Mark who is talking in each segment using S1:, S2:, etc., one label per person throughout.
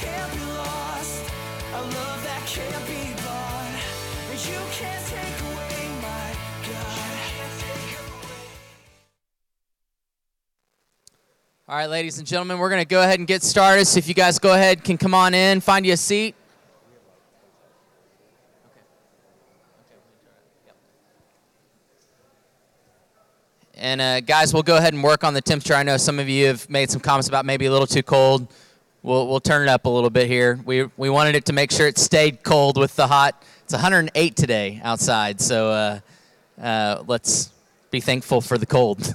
S1: can't be lost, a love that can't be bought. You can't take away my God.
S2: All right, ladies and gentlemen, we're going to go ahead and get started. So if you guys go ahead, can come on in, find you a seat. And guys, we'll go ahead and work on the temperature. I know some of you have made some comments about maybe a little too cold. We'll turn it up a little bit here. We wanted it to make sure it stayed cold with the hot. It's 108 today outside, so let's be thankful for the cold.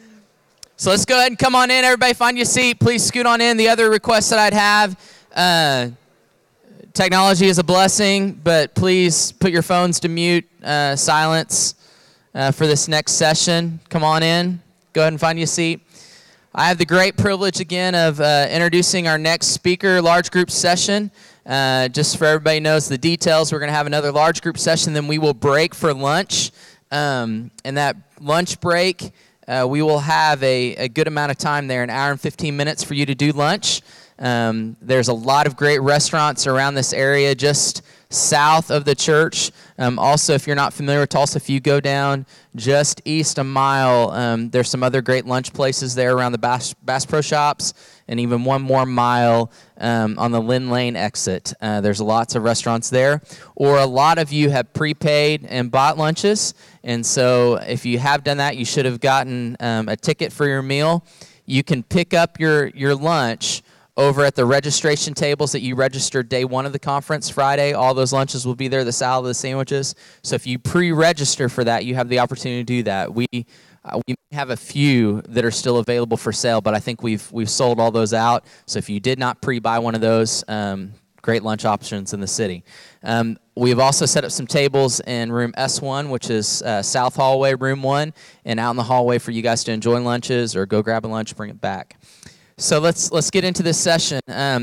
S2: So let's go ahead and come on in. Everybody find your seat. Please scoot on in. The other request that I'd have, technology is a blessing, but please put your phones to mute, silence for this next session. Come on in. Go ahead and find your seat. I have the great privilege again of introducing our next speaker, large group session. Just for everybody knows the details, we're going to have another large group session, then we will break for lunch. And that lunch break, we will have a good amount of time there, an hour and 15 minutes for you to do lunch. There's a lot of great restaurants around this area just south of the church. Also, if you're not familiar with Tulsa, if you go down just east a mile, there's some other great lunch places there around the Bass Pro Shops, and even one more mile on the Lynn Lane exit. There's lots of restaurants there. Or a lot of you have prepaid and bought lunches, and so if you have done that, you should have gotten a ticket for your meal. You can pick up your lunch over at the registration tables that you registered day one of the conference Friday. All those lunches will be there, the salad, the sandwiches. So if you pre-register for that, you have the opportunity to do that. We have a few that are still available for sale, but I think we've sold all those out. So if you did not pre-buy one of those, great lunch options in the city. We've also set up some tables in room S1, which is South Hallway, room 1, and out in the hallway for you guys to enjoy lunches or go grab a lunch, bring it back. So let's get into this session.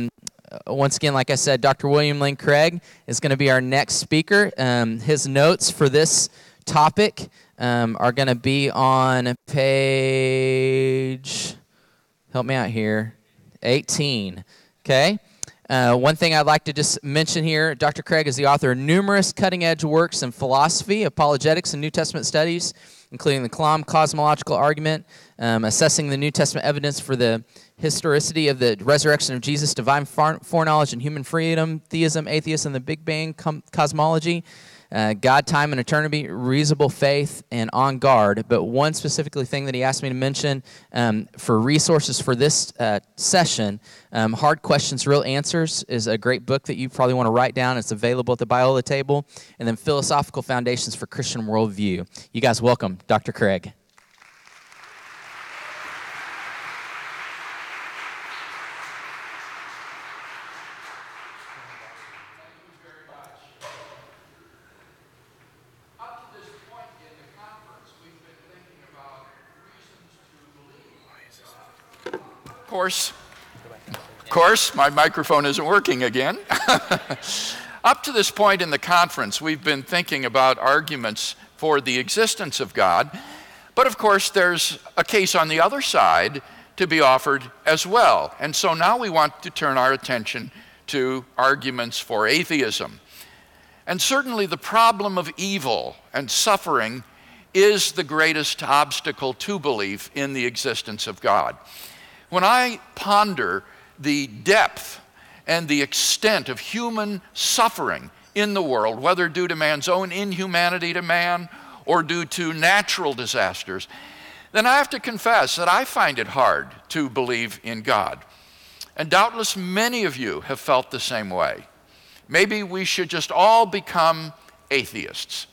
S2: Once again, like I said, Dr. William Lane Craig is going to be our next speaker. His notes for this topic are going to be on page, help me out here, 18. Okay? One thing I'd like to just mention here, Dr. Craig is the author of numerous cutting-edge works in philosophy, apologetics, and New Testament studies, including the Kalam cosmological argument, assessing the New Testament evidence for the historicity of the resurrection of Jesus, divine foreknowledge and human freedom, theism, atheism, the Big Bang cosmology, God, time, and eternity, reasonable faith, and on guard. But one specifically thing that he asked me to mention for resources for this session, Hard Questions, Real Answers is a great book that you probably want to write down. It's available at the Biola table. And then Philosophical Foundations for Christian Worldview. You guys welcome Dr. Craig.
S3: Of course, my microphone isn't working again. Up to this point in the conference, we've been thinking about arguments for the existence of God, but of course there's a case on the other side to be offered as well. And so now we want to turn our attention to arguments for atheism. And certainly the problem of evil and suffering is the greatest obstacle to belief in the existence of God. When I ponder the depth and the extent of human suffering in the world, whether due to man's own inhumanity to man or due to natural disasters, then I have to confess that I find it hard to believe in God. And doubtless many of you have felt the same way. Maybe we should just all become atheists.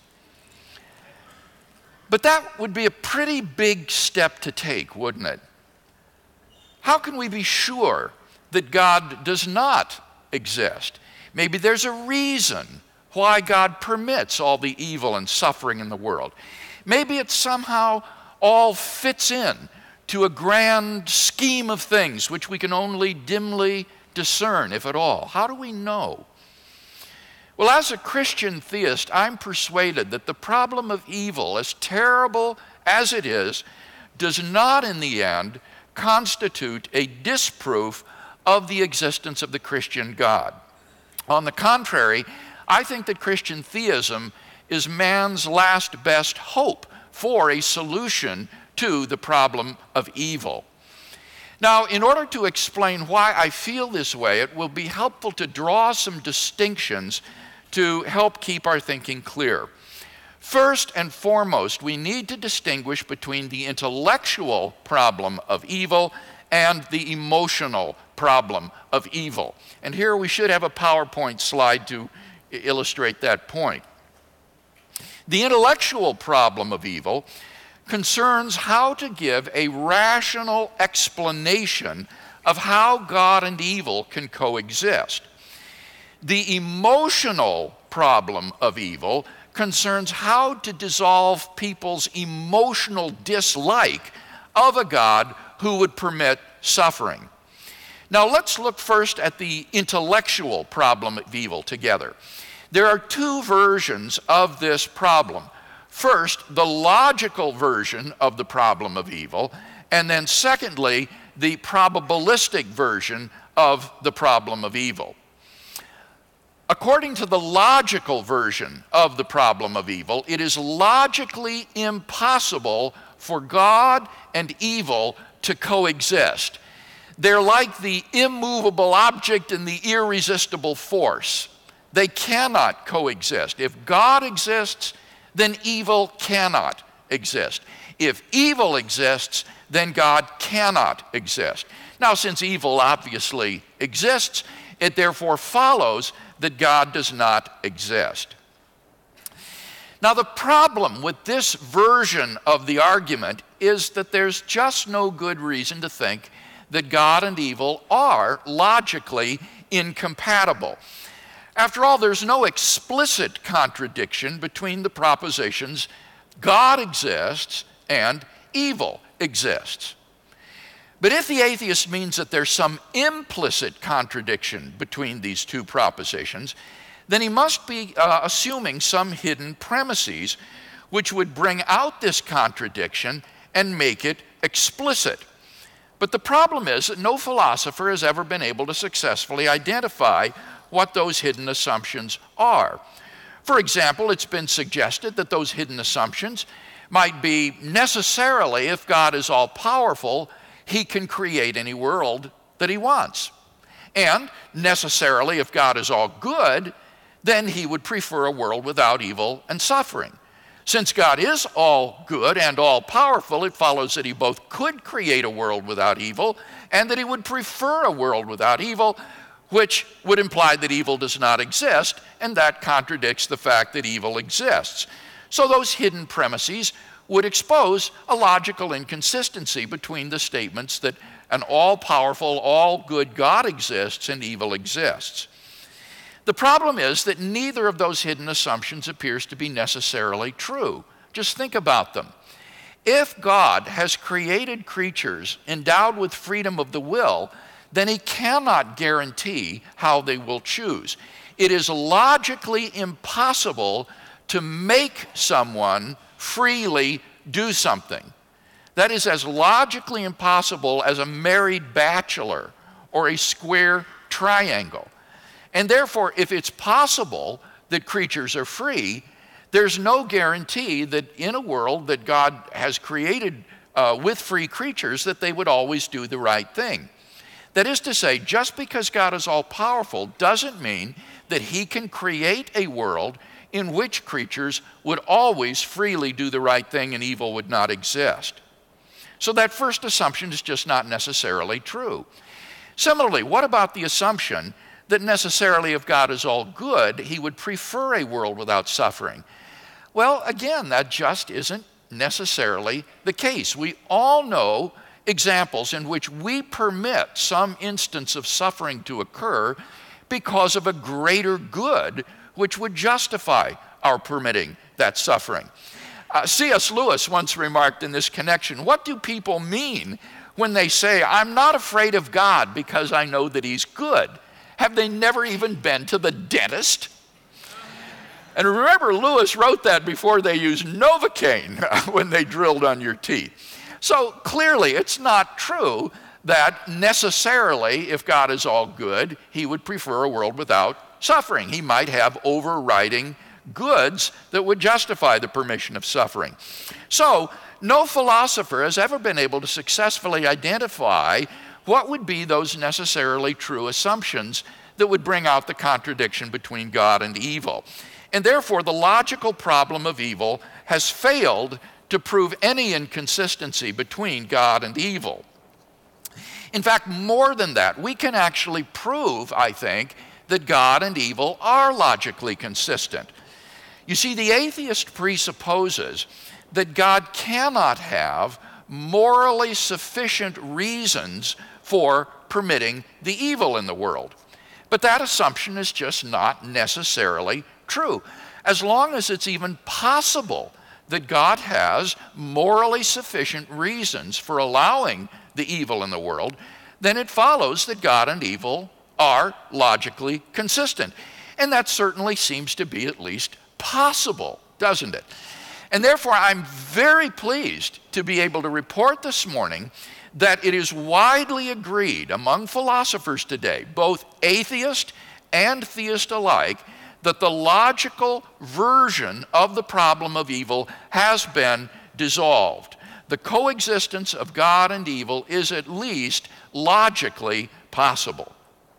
S3: But that would be a pretty big step to take, wouldn't it? How can we be sure that God does not exist? Maybe there's a reason why God permits all the evil and suffering in the world. Maybe it somehow all fits in to a grand scheme of things which we can only dimly discern, if at all. How do we know? Well, as a Christian theist, I'm persuaded that the problem of evil, as terrible as it is, does not in the end constitute a disproof of the existence of the Christian God. On the contrary, I think that Christian theism is man's last best hope for a solution to the problem of evil. Now, in order to explain why I feel this way, it will be helpful to draw some distinctions to help keep our thinking clear. First and foremost, we need to distinguish between the intellectual problem of evil and the emotional problem of evil. And here we should have a PowerPoint slide to illustrate that point. The intellectual problem of evil concerns how to give a rational explanation of how God and evil can coexist. The emotional problem of evil concerns how to dissolve people's emotional dislike of a God who would permit suffering. Now let's look first at the intellectual problem of evil together. There are two versions of this problem. First, the logical version of the problem of evil, and then secondly, the probabilistic version of the problem of evil. According to the logical version of the problem of evil, it is logically impossible for God and evil to coexist. They're like the immovable object and the irresistible force. They cannot coexist. If God exists, then evil cannot exist. If evil exists, then God cannot exist. Now, since evil obviously exists, it therefore follows that God does not exist. Now, the problem with this version of the argument is that there's just no good reason to think that God and evil are logically incompatible. After all, there's no explicit contradiction between the propositions God exists and evil exists. But if the atheist means that there's some implicit contradiction between these two propositions, then he must be assuming some hidden premises which would bring out this contradiction and make it explicit. But the problem is that no philosopher has ever been able to successfully identify what those hidden assumptions are. For example, it's been suggested that those hidden assumptions might be necessarily, if God is all-powerful, he can create any world that he wants. And necessarily, if God is all good, then he would prefer a world without evil and suffering. Since God is all good and all-powerful, it follows that he both could create a world without evil and that he would prefer a world without evil, which would imply that evil does not exist, and that contradicts the fact that evil exists. So those hidden premises would expose a logical inconsistency between the statements that an all-powerful, all-good God exists and evil exists. The problem is that neither of those hidden assumptions appears to be necessarily true. Just think about them. If God has created creatures endowed with freedom of the will, then he cannot guarantee how they will choose. It is logically impossible to make someone freely do something. That is as logically impossible as a married bachelor or a square triangle. And therefore, if it's possible that creatures are free, there's no guarantee that in a world that God has created with free creatures that they would always do the right thing. That is to say, just because God is all-powerful doesn't mean that he can create a world in which creatures would always freely do the right thing and evil would not exist. So that first assumption is just not necessarily true. Similarly, what about the assumption that necessarily if God is all good, he would prefer a world without suffering? Well, again, that just isn't necessarily the case. We all know examples in which we permit some instance of suffering to occur because of a greater good which would justify our permitting that suffering. C.S. Lewis once remarked in this connection, what do people mean when they say, I'm not afraid of God because I know that he's good? Have they never even been to the dentist? And remember, Lewis wrote that before they used Novocaine when they drilled on your teeth. So clearly, it's not true that necessarily, if God is all good, he would prefer a world without suffering. He might have overriding goods that would justify the permission of suffering. So, no philosopher has ever been able to successfully identify what would be those necessarily true assumptions that would bring out the contradiction between God and evil. And therefore, the logical problem of evil has failed to prove any inconsistency between God and evil. In fact, more than that, we can actually prove, I think, that God and evil are logically consistent. You see, the atheist presupposes that God cannot have morally sufficient reasons for permitting the evil in the world. But that assumption is just not necessarily true. As long as it's even possible that God has morally sufficient reasons for allowing the evil in the world, then it follows that God and evil are logically consistent. And that certainly seems to be at least possible, doesn't it? And therefore, I'm very pleased to be able to report this morning that it is widely agreed among philosophers today, both atheist and theist alike, that the logical version of the problem of evil has been dissolved. The coexistence of God and evil is at least logically possible.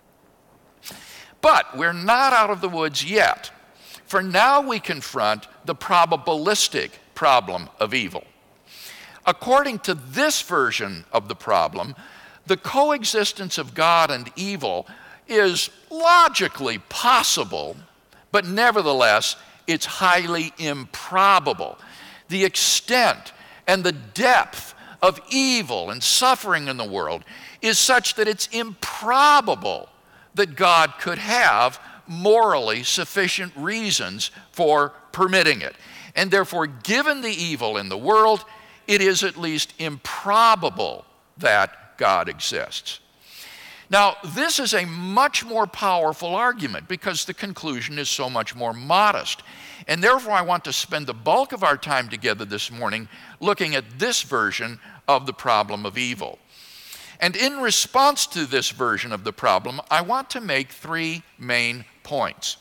S3: But we're not out of the woods yet, for now we confront the probabilistic problem of evil. According to this version of the problem, the coexistence of God and evil is logically possible, but nevertheless, it's highly improbable. The extent and the depth of evil and suffering in the world is such that it's improbable that God could have morally sufficient reasons for permitting it. And therefore, given the evil in the world, it is at least improbable that God exists. Now, this is a much more powerful argument because the conclusion is so much more modest. And therefore, I want to spend the bulk of our time together this morning looking at this version of the problem of evil. And in response to this version of the problem, I want to make three main points.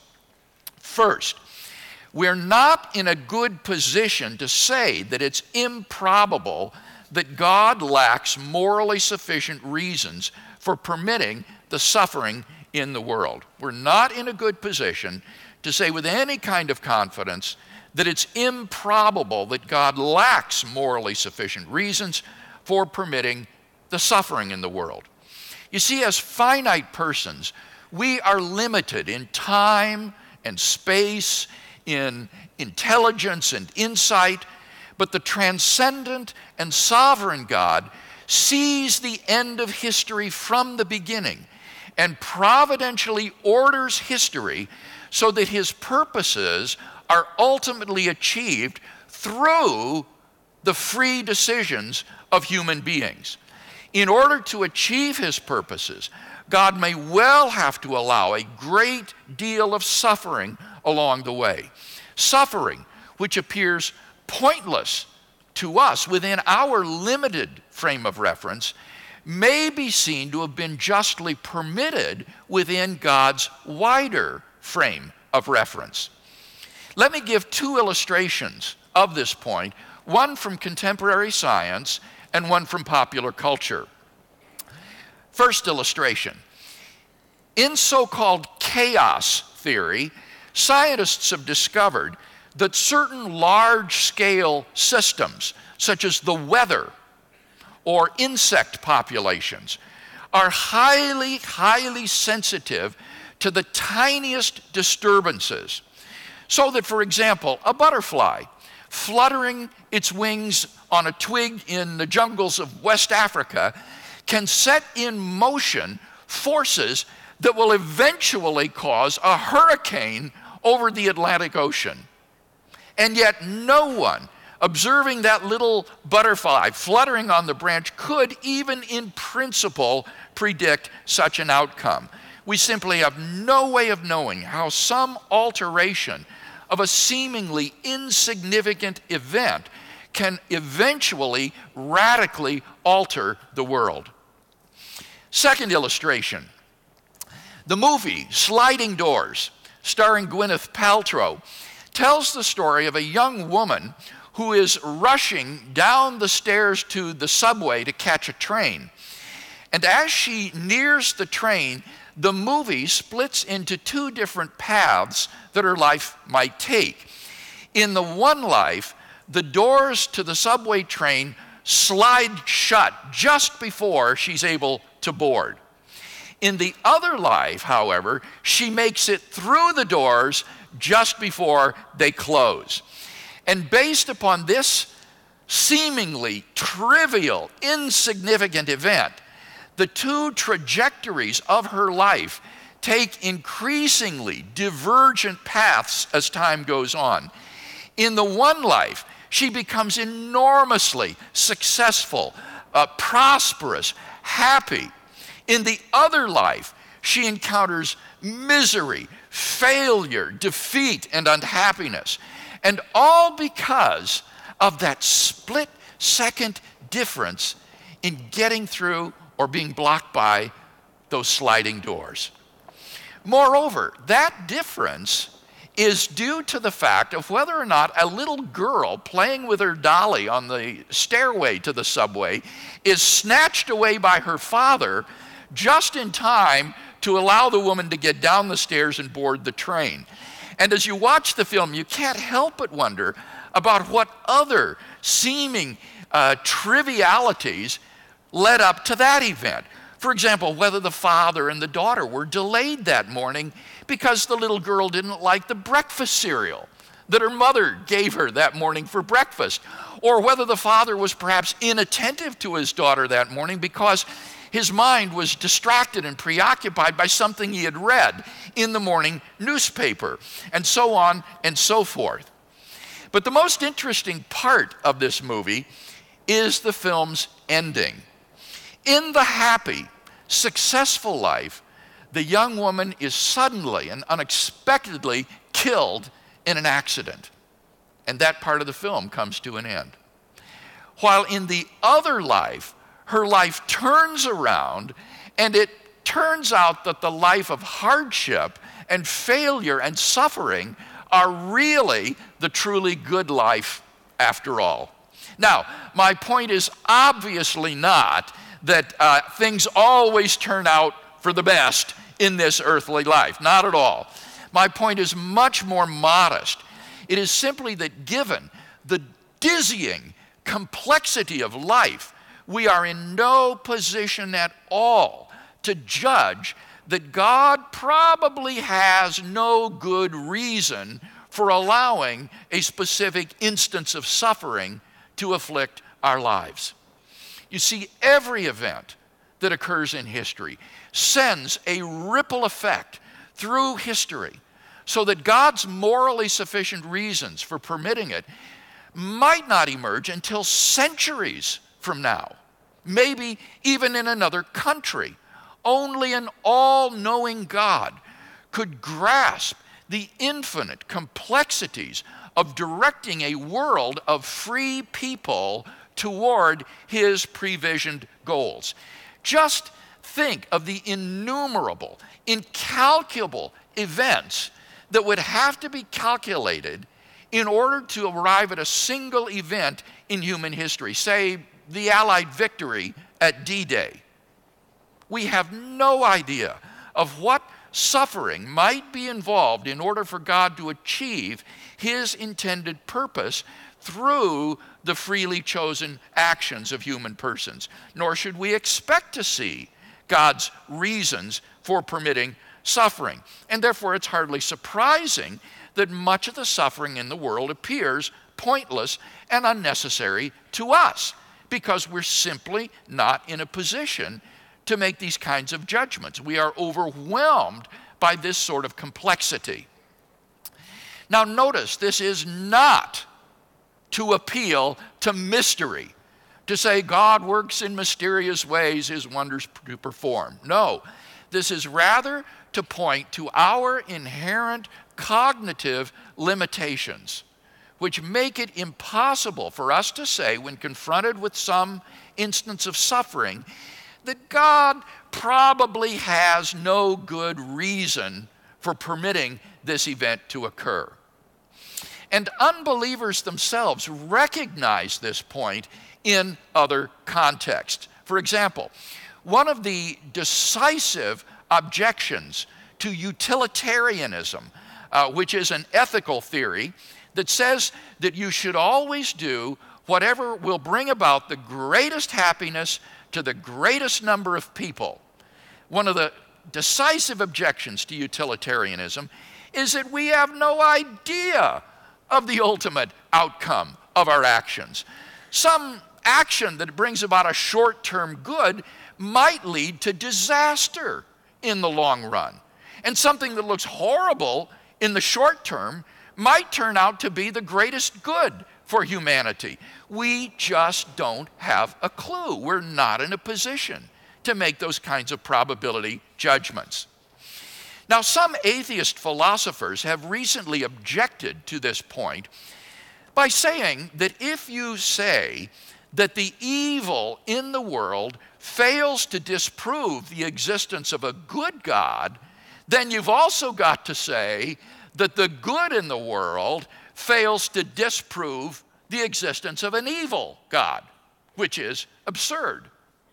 S3: First, we're not in a good position to say that it's improbable that God lacks morally sufficient reasons for permitting the suffering in the world. We're not in a good position to say with any kind of confidence that it's improbable that God lacks morally sufficient reasons for permitting the suffering in the world. You see, as finite persons, we are limited in time and space, in intelligence and insight, but the transcendent and sovereign God sees the end of history from the beginning and providentially orders history so that his purposes are ultimately achieved through the free decisions of human beings. In order to achieve his purposes, God may well have to allow a great deal of suffering along the way. Suffering which appears pointless to us within our limited frame of reference may be seen to have been justly permitted within God's wider frame of reference. Let me give two illustrations of this point, one from contemporary science and one from popular culture. First illustration. In so-called chaos theory, scientists have discovered that certain large-scale systems, such as the weather or insect populations, are highly sensitive to the tiniest disturbances. So that, for example, a butterfly fluttering its wings on a twig in the jungles of West Africa can set in motion forces that will eventually cause a hurricane over the Atlantic Ocean. And yet no one observing that little butterfly fluttering on the branch could even in principle predict such an outcome. We simply have no way of knowing how some alteration of a seemingly insignificant event can eventually radically alter the world. Second illustration, the movie Sliding Doors, starring Gwyneth Paltrow, tells the story of a young woman who is rushing down the stairs to the subway to catch a train. And as she nears the train, the movie splits into two different paths that her life might take. In the one life, the doors to the subway train slide shut just before she's able to board. In the other life, however, she makes it through the doors just before they close. And based upon this seemingly trivial, insignificant event, the two trajectories of her life take increasingly divergent paths as time goes on. In the one life, she becomes enormously successful, prosperous, happy. In the other life, she encounters misery, failure, defeat, and unhappiness. And all because of that split-second difference in getting through or being blocked by those sliding doors. Moreover, that difference is due to the fact of whether or not a little girl playing with her dolly on the stairway to the subway is snatched away by her father just in time to allow the woman to get down the stairs and board the train. And as you watch the film, you can't help but wonder about what other seeming trivialities led up to that event. For example, whether the father and the daughter were delayed that morning because the little girl didn't like the breakfast cereal that her mother gave her that morning for breakfast, or whether the father was perhaps inattentive to his daughter that morning because his mind was distracted and preoccupied by something he had read in the morning newspaper, and so on and so forth. But the most interesting part of this movie is the film's ending. In the happy, successful life, the young woman is suddenly and unexpectedly killed in an accident. And that part of the film comes to an end. While in the other life, her life turns around, and it turns out that the life of hardship and failure and suffering are really the truly good life after all. Now, my point is obviously not that things always turn out for the best in this earthly life. Not at all. My point is much more modest. It is simply that given the dizzying complexity of life, we are in no position at all to judge that God probably has no good reason for allowing a specific instance of suffering to afflict our lives. You see, every event that occurs in history sends a ripple effect through history so that God's morally sufficient reasons for permitting it might not emerge until centuries from now, maybe even in another country. Only an all-knowing God could grasp the infinite complexities of directing a world of free people toward his previsioned goals. Just think of the innumerable, incalculable events that would have to be calculated in order to arrive at a single event in human history, say the Allied victory at D-Day. We have no idea of what suffering might be involved in order for God to achieve his intended purpose through the freely chosen actions of human persons. Nor should we expect to see God's reasons for permitting suffering. And therefore, it's hardly surprising that much of the suffering in the world appears pointless and unnecessary to us, because we're simply not in a position to make these kinds of judgments. We are overwhelmed by this sort of complexity. Now notice, this is not to appeal to mystery, to say God works in mysterious ways, his wonders to perform. No, this is rather to point to our inherent cognitive limitations, which make it impossible for us to say, when confronted with some instance of suffering, that God probably has no good reason for permitting this event to occur. And unbelievers themselves recognize this point in other contexts. For example, one of the decisive objections to utilitarianism, which is an ethical theory that says that you should always do whatever will bring about the greatest happiness to the greatest number of people. One of the decisive objections to utilitarianism is that we have no idea of the ultimate outcome of our actions. Some action that brings about a short-term good might lead to disaster in the long run. And something that looks horrible in the short term might turn out to be the greatest good for humanity. We just don't have a clue. We're not in a position to make those kinds of probability judgments. Now, some atheist philosophers have recently objected to this point by saying that if you say that the evil in the world fails to disprove the existence of a good God, then you've also got to say that the good in the world fails to disprove the existence of an evil God, which is absurd.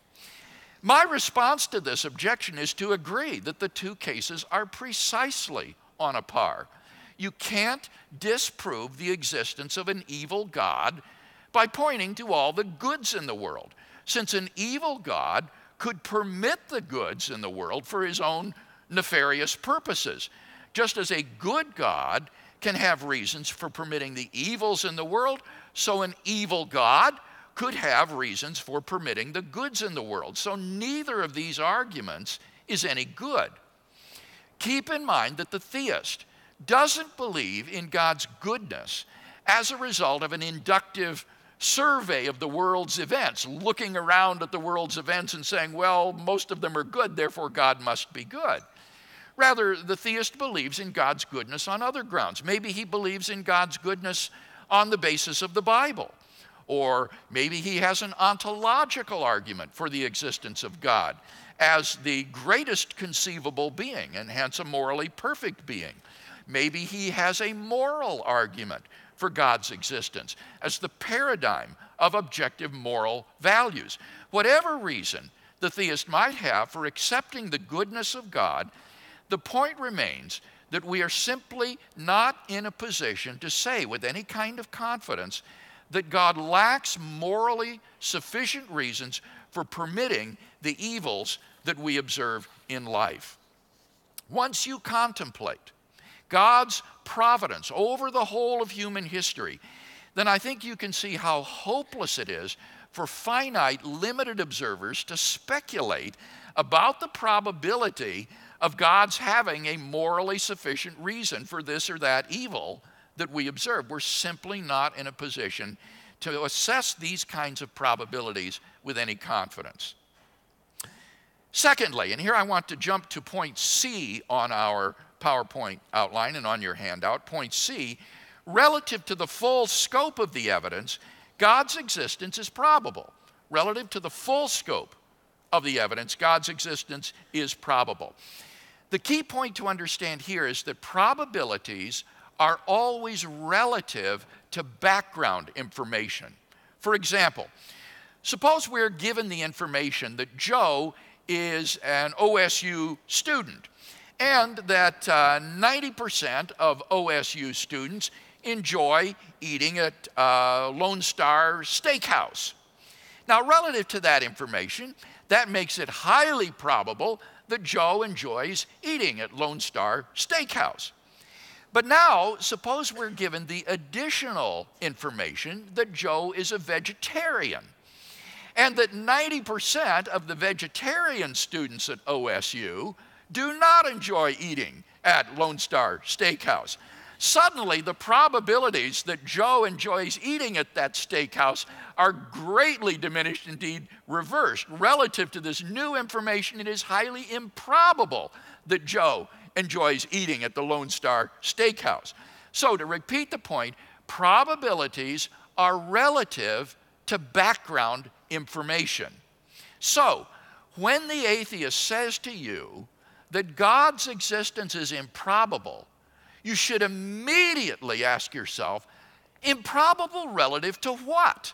S3: My response to this objection is to agree that the two cases are precisely on a par. You can't disprove the existence of an evil God by pointing to all the goods in the world, since an evil God could permit the goods in the world for his own nefarious purposes, just as a good God can have reasons for permitting the evils in the world, so an evil God could have reasons for permitting the goods in the world. So neither of these arguments is any good. Keep in mind that the theist doesn't believe in God's goodness as a result of an inductive survey of the world's events, looking around at the world's events and saying, well, most of them are good, therefore God must be good. Rather, the theist believes in God's goodness on other grounds. Maybe he believes in God's goodness on the basis of the Bible. Or maybe he has an ontological argument for the existence of God as the greatest conceivable being and hence a morally perfect being. Maybe he has a moral argument for God's existence as the paradigm of objective moral values. Whatever reason the theist might have for accepting the goodness of God, the point remains that we are simply not in a position to say with any kind of confidence that God lacks morally sufficient reasons for permitting the evils that we observe in life. Once you contemplate God's providence over the whole of human history, then I think you can see how hopeless it is for finite, limited observers to speculate about the probability of God's having a morally sufficient reason for this or that evil that we observe. We're simply not in a position to assess these kinds of probabilities with any confidence. Secondly, and here I want to jump to point C on our PowerPoint outline and on your handout, point C, relative to the full scope of the evidence, God's existence is probable. Relative to the full scope of the evidence, God's existence is probable. The key point to understand here is that probabilities are always relative to background information. For example, suppose we're given the information that Joe is an OSU student and that 90% of OSU students enjoy eating at Lone Star Steakhouse. Now, relative to that information, that makes it highly probable that Joe enjoys eating at Lone Star Steakhouse. But now, suppose we're given the additional information that Joe is a vegetarian and that 90% of the vegetarian students at OSU do not enjoy eating at Lone Star Steakhouse. Suddenly, the probabilities that Joe enjoys eating at that steakhouse are greatly diminished, indeed reversed. Relative to this new information, it is highly improbable that Joe enjoys eating at the Lone Star Steakhouse. So to repeat the point, probabilities are relative to background information. So when the atheist says to you that God's existence is improbable, you should immediately ask yourself, improbable relative to what?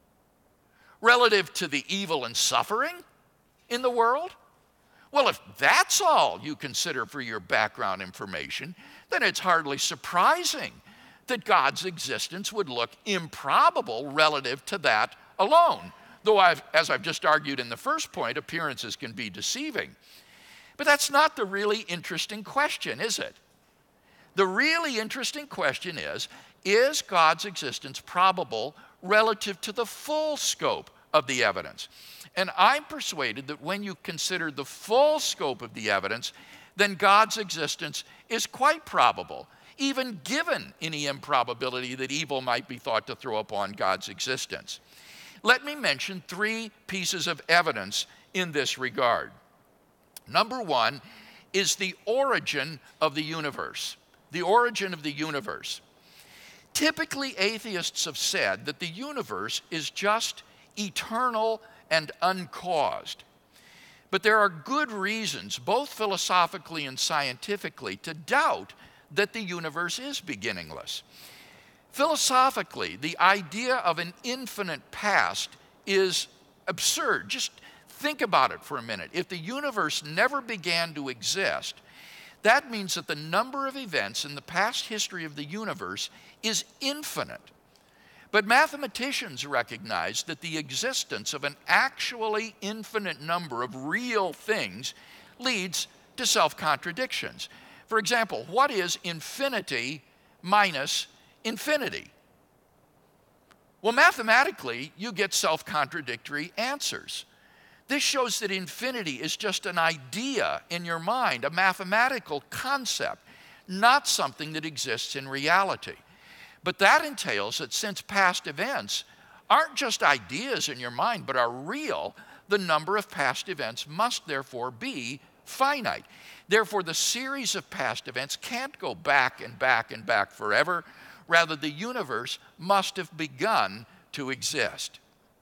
S3: Relative to the evil and suffering in the world? Well, if that's all you consider for your background information, then it's hardly surprising that God's existence would look improbable relative to that alone. Though, as I've just argued in the first point, appearances can be deceiving. But that's not the really interesting question, is it? The really interesting question is God's existence probable relative to the full scope of the evidence? And I'm persuaded that when you consider the full scope of the evidence, then God's existence is quite probable, even given any improbability that evil might be thought to throw upon God's existence. Let me mention 3 pieces of evidence in this regard. Number 1 is the origin of the universe. The origin of the universe. Typically, atheists have said that the universe is just eternal and uncaused. But there are good reasons, both philosophically and scientifically, to doubt that the universe is beginningless. Philosophically, the idea of an infinite past is absurd. Just think about it for a minute. If the universe never began to exist, that means that the number of events in the past history of the universe is infinite. But mathematicians recognize that the existence of an actually infinite number of real things leads to self-contradictions. For example, what is infinity minus infinity? Well, mathematically, you get self-contradictory answers. This shows that infinity is just an idea in your mind, a mathematical concept, not something that exists in reality. But that entails that since past events aren't just ideas in your mind, but are real, the number of past events must therefore be finite. Therefore, the series of past events can't go back and back and back forever. Rather, the universe must have begun to exist.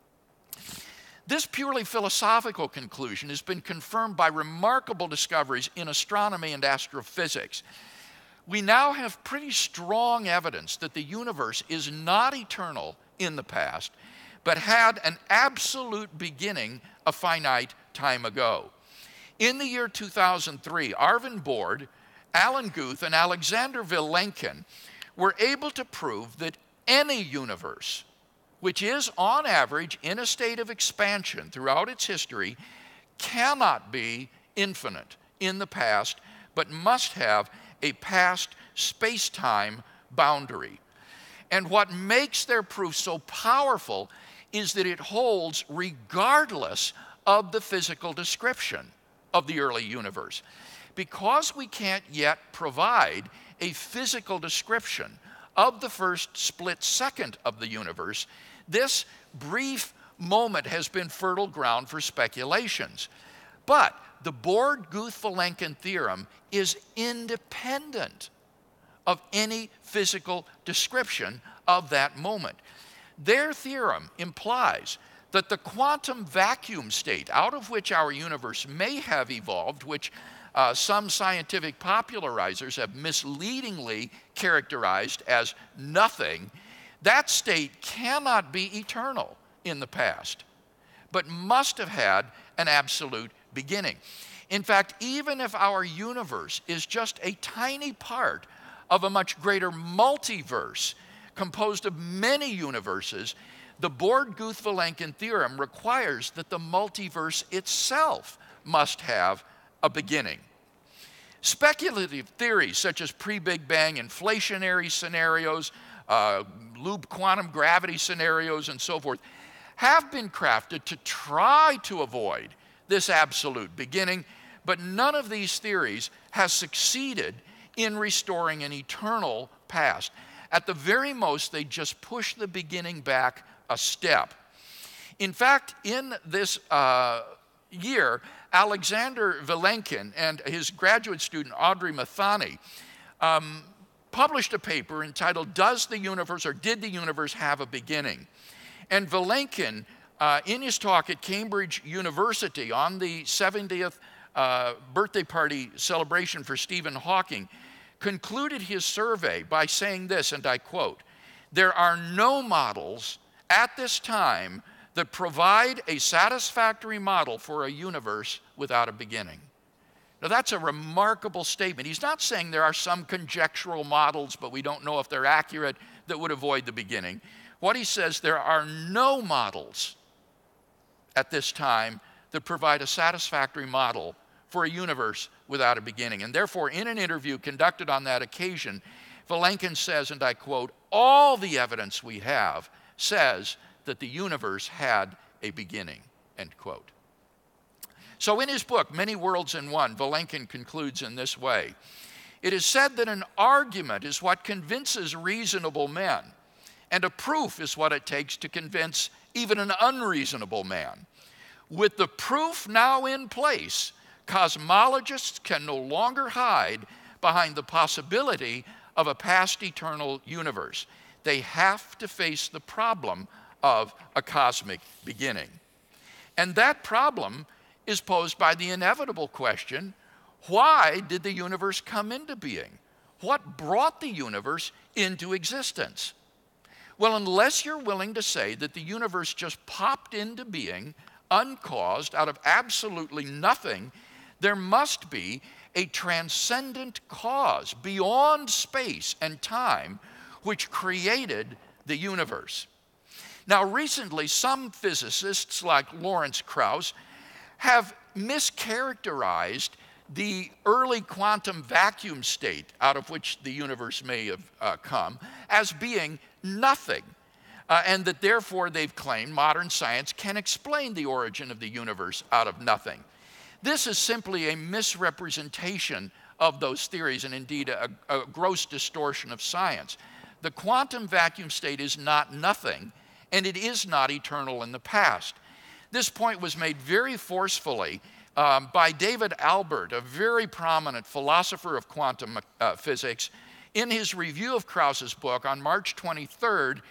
S3: This purely philosophical conclusion has been confirmed by remarkable discoveries in astronomy and astrophysics. We now have pretty strong evidence that the universe is not eternal in the past, but had an absolute beginning a finite time ago. In the year 2003, Arvind Borde, Alan Guth, and Alexander Vilenkin were able to prove that any universe, which is on average in a state of expansion throughout its history, cannot be infinite in the past, but must have a past space-time boundary. And what makes their proof so powerful is that it holds regardless of the physical description of the early universe. Because we can't yet provide a physical description of the first split second of the universe, this brief moment has been fertile ground for speculations. But the Borde-Guth-Vilenkin theorem is independent of any physical description of that moment. Their theorem implies that the quantum vacuum state out of which our universe may have evolved, which some scientific popularizers have misleadingly characterized as nothing, that state cannot be eternal in the past, but must have had an absolute beginning. In fact, even if our universe is just a tiny part of a much greater multiverse composed of many universes, the Borde-Guth-Vilenkin theorem requires that the multiverse itself must have a beginning. Speculative theories such as pre-Big Bang inflationary scenarios, loop quantum gravity scenarios, and so forth, have been crafted to try to avoid this absolute beginning, but none of these theories has succeeded in restoring an eternal past. At the very most, they just push the beginning back a step. In fact, in this year, Alexander Vilenkin and his graduate student Audrey Mathani published a paper entitled "Does the Universe or Did the Universe Have a Beginning?" And Vilenkin in his talk at Cambridge University on the 70th birthday party celebration for Stephen Hawking, concluded his survey by saying this, and I quote, "There are no models at this time that provide a satisfactory model for a universe without a beginning." Now that's a remarkable statement. He's not saying there are some conjectural models, but we don't know if they're accurate, that would avoid the beginning. What he says, there are no models at this time that provide a satisfactory model for a universe without a beginning. And therefore, in an interview conducted on that occasion, Vilenkin says, and I quote, "All the evidence we have says that the universe had a beginning," end quote. So in his book, Many Worlds in One, Vilenkin concludes in this way: "It is said that an argument is what convinces reasonable men, and a proof is what it takes to convince even an unreasonable man. With the proof now in place, cosmologists can no longer hide behind the possibility of a past eternal universe. They have to face the problem of a cosmic beginning. And that problem is posed by the inevitable question, why did the universe come into being? What brought the universe into existence? Well, unless you're willing to say that the universe just popped into being, uncaused, out of absolutely nothing, there must be a transcendent cause beyond space and time which created the universe. Now, recently, some physicists like Lawrence Krauss have mischaracterized the early quantum vacuum state out of which the universe may have come as being nothing, and that therefore they've claimed modern science can explain the origin of the universe out of nothing. This is simply a misrepresentation of those theories, and indeed a gross distortion of science. The quantum vacuum state is not nothing, and it is not eternal in the past. This point was made very forcefully by David Albert, a very prominent philosopher of quantum physics, in his review of Krauss's book on March 23rd,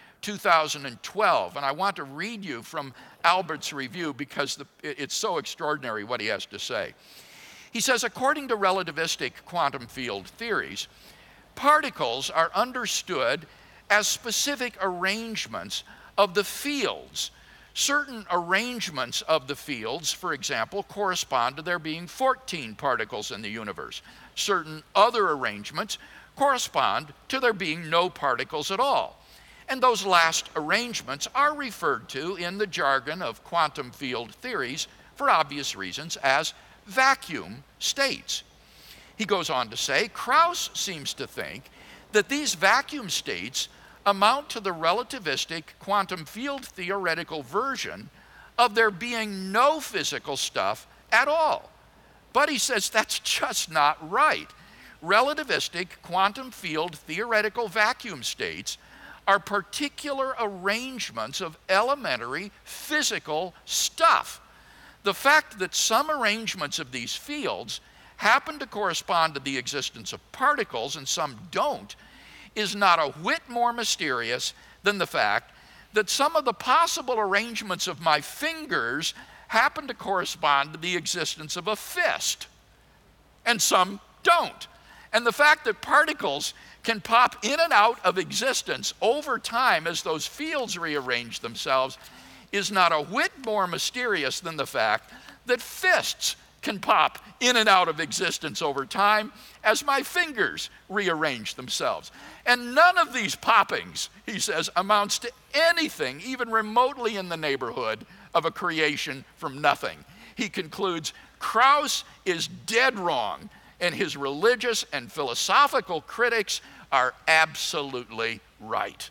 S3: 2012. And I want to read you from Albert's review because it's so extraordinary what he has to say. He says, according to relativistic quantum field theories, particles are understood as specific arrangements of the fields. Certain arrangements of the fields, for example, correspond to there being 14 particles in the universe. Certain other arrangements correspond to there being no particles at all. And those last arrangements are referred to in the jargon of quantum field theories, for obvious reasons, as vacuum states. He goes on to say, Krauss seems to think that these vacuum states amount to the relativistic quantum field theoretical version of there being no physical stuff at all. But he says that's just not right. Relativistic quantum field theoretical vacuum states are particular arrangements of elementary physical stuff. The fact that some arrangements of these fields happen to correspond to the existence of particles and some don't is not a whit more mysterious than the fact that some of the possible arrangements of my fingers happen to correspond to the existence of a fist, and some don't. And the fact that particles can pop in and out of existence over time as those fields rearrange themselves is not a whit more mysterious than the fact that fists can pop in and out of existence over time as my fingers rearrange themselves. And none of these poppings, he says, amounts to anything even remotely in the neighborhood of a creation from nothing. He concludes, Krauss is dead wrong, and his religious and philosophical critics are absolutely right.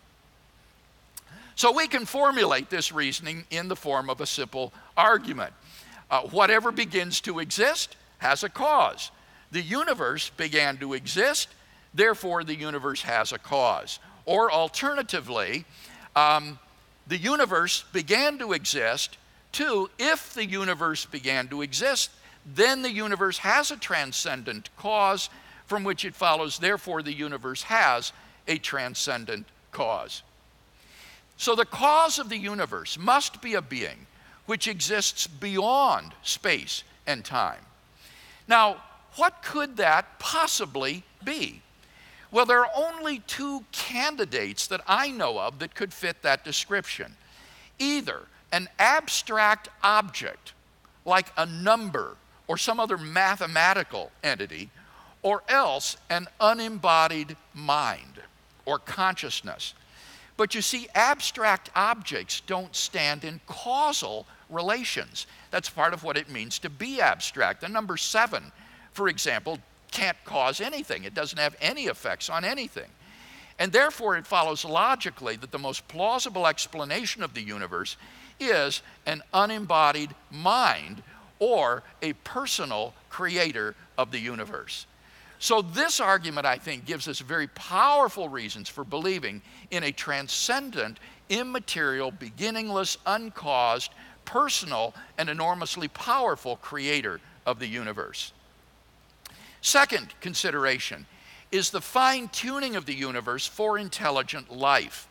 S3: So we can formulate this reasoning in the form of a simple argument. Whatever begins to exist has a cause. The universe began to exist, therefore the universe has a cause. Or alternatively, the universe began to exist. Two, if the universe began to exist, then the universe has a transcendent cause from which it follows, therefore the universe has a transcendent cause. So the cause of the universe must be a being which exists beyond space and time. Now, what could that possibly be? Well, there are only two candidates that I know of that could fit that description. Either an abstract object, like a number or some other mathematical entity, or else an unembodied mind or consciousness. But you see, abstract objects don't stand in causal relations. That's part of what it means to be abstract. The number 7, for example, can't cause anything. It doesn't have any effects on anything. And therefore, it follows logically that the most plausible explanation of the universe is an unembodied mind or a personal creator of the universe. So this argument, I think, gives us very powerful reasons for believing in a transcendent, immaterial, beginningless, uncaused, personal, and enormously powerful creator of the universe. Second consideration is the fine-tuning of the universe for intelligent life.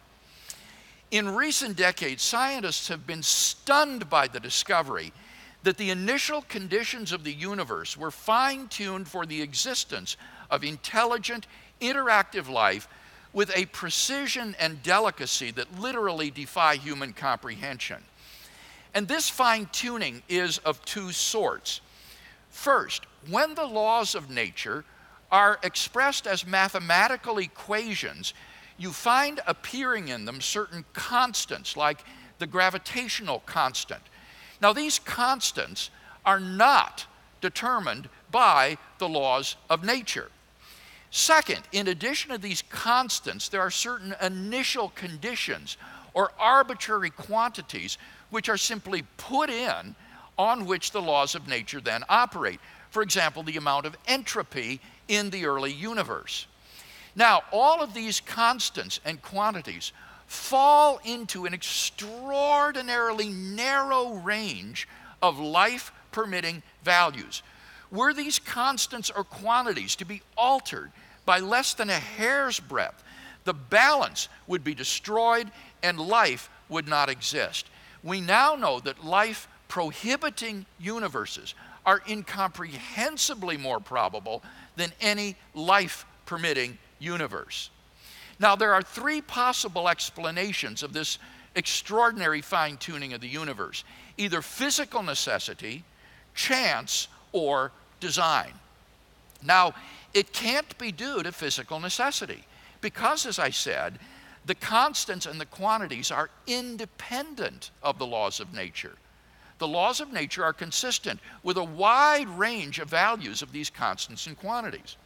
S3: In recent decades, scientists have been stunned by the discovery that the initial conditions of the universe were fine-tuned for the existence of intelligent, interactive life with a precision and delicacy that literally defy human comprehension. And this fine-tuning is of two sorts. First, when the laws of nature are expressed as mathematical equations, you find appearing in them certain constants, like the gravitational constant. Now, these constants are not determined by the laws of nature. Second, in addition to these constants, there are certain initial conditions or arbitrary quantities which are simply put in on which the laws of nature then operate. For example, the amount of entropy in the early universe. Now, all of these constants and quantities fall into an extraordinarily narrow range of life-permitting values. Were these constants or quantities to be altered by less than a hair's breadth, the balance would be destroyed and life would not exist. We now know that life-prohibiting universes are incomprehensibly more probable than any life-permitting universe. Now, there are three possible explanations of this extraordinary fine-tuning of the universe: either physical necessity, chance, or design. Now, it can't be due to physical necessity because, as I said, the constants and the quantities are independent of the laws of nature. The laws of nature are consistent with a wide range of values of these constants and quantities.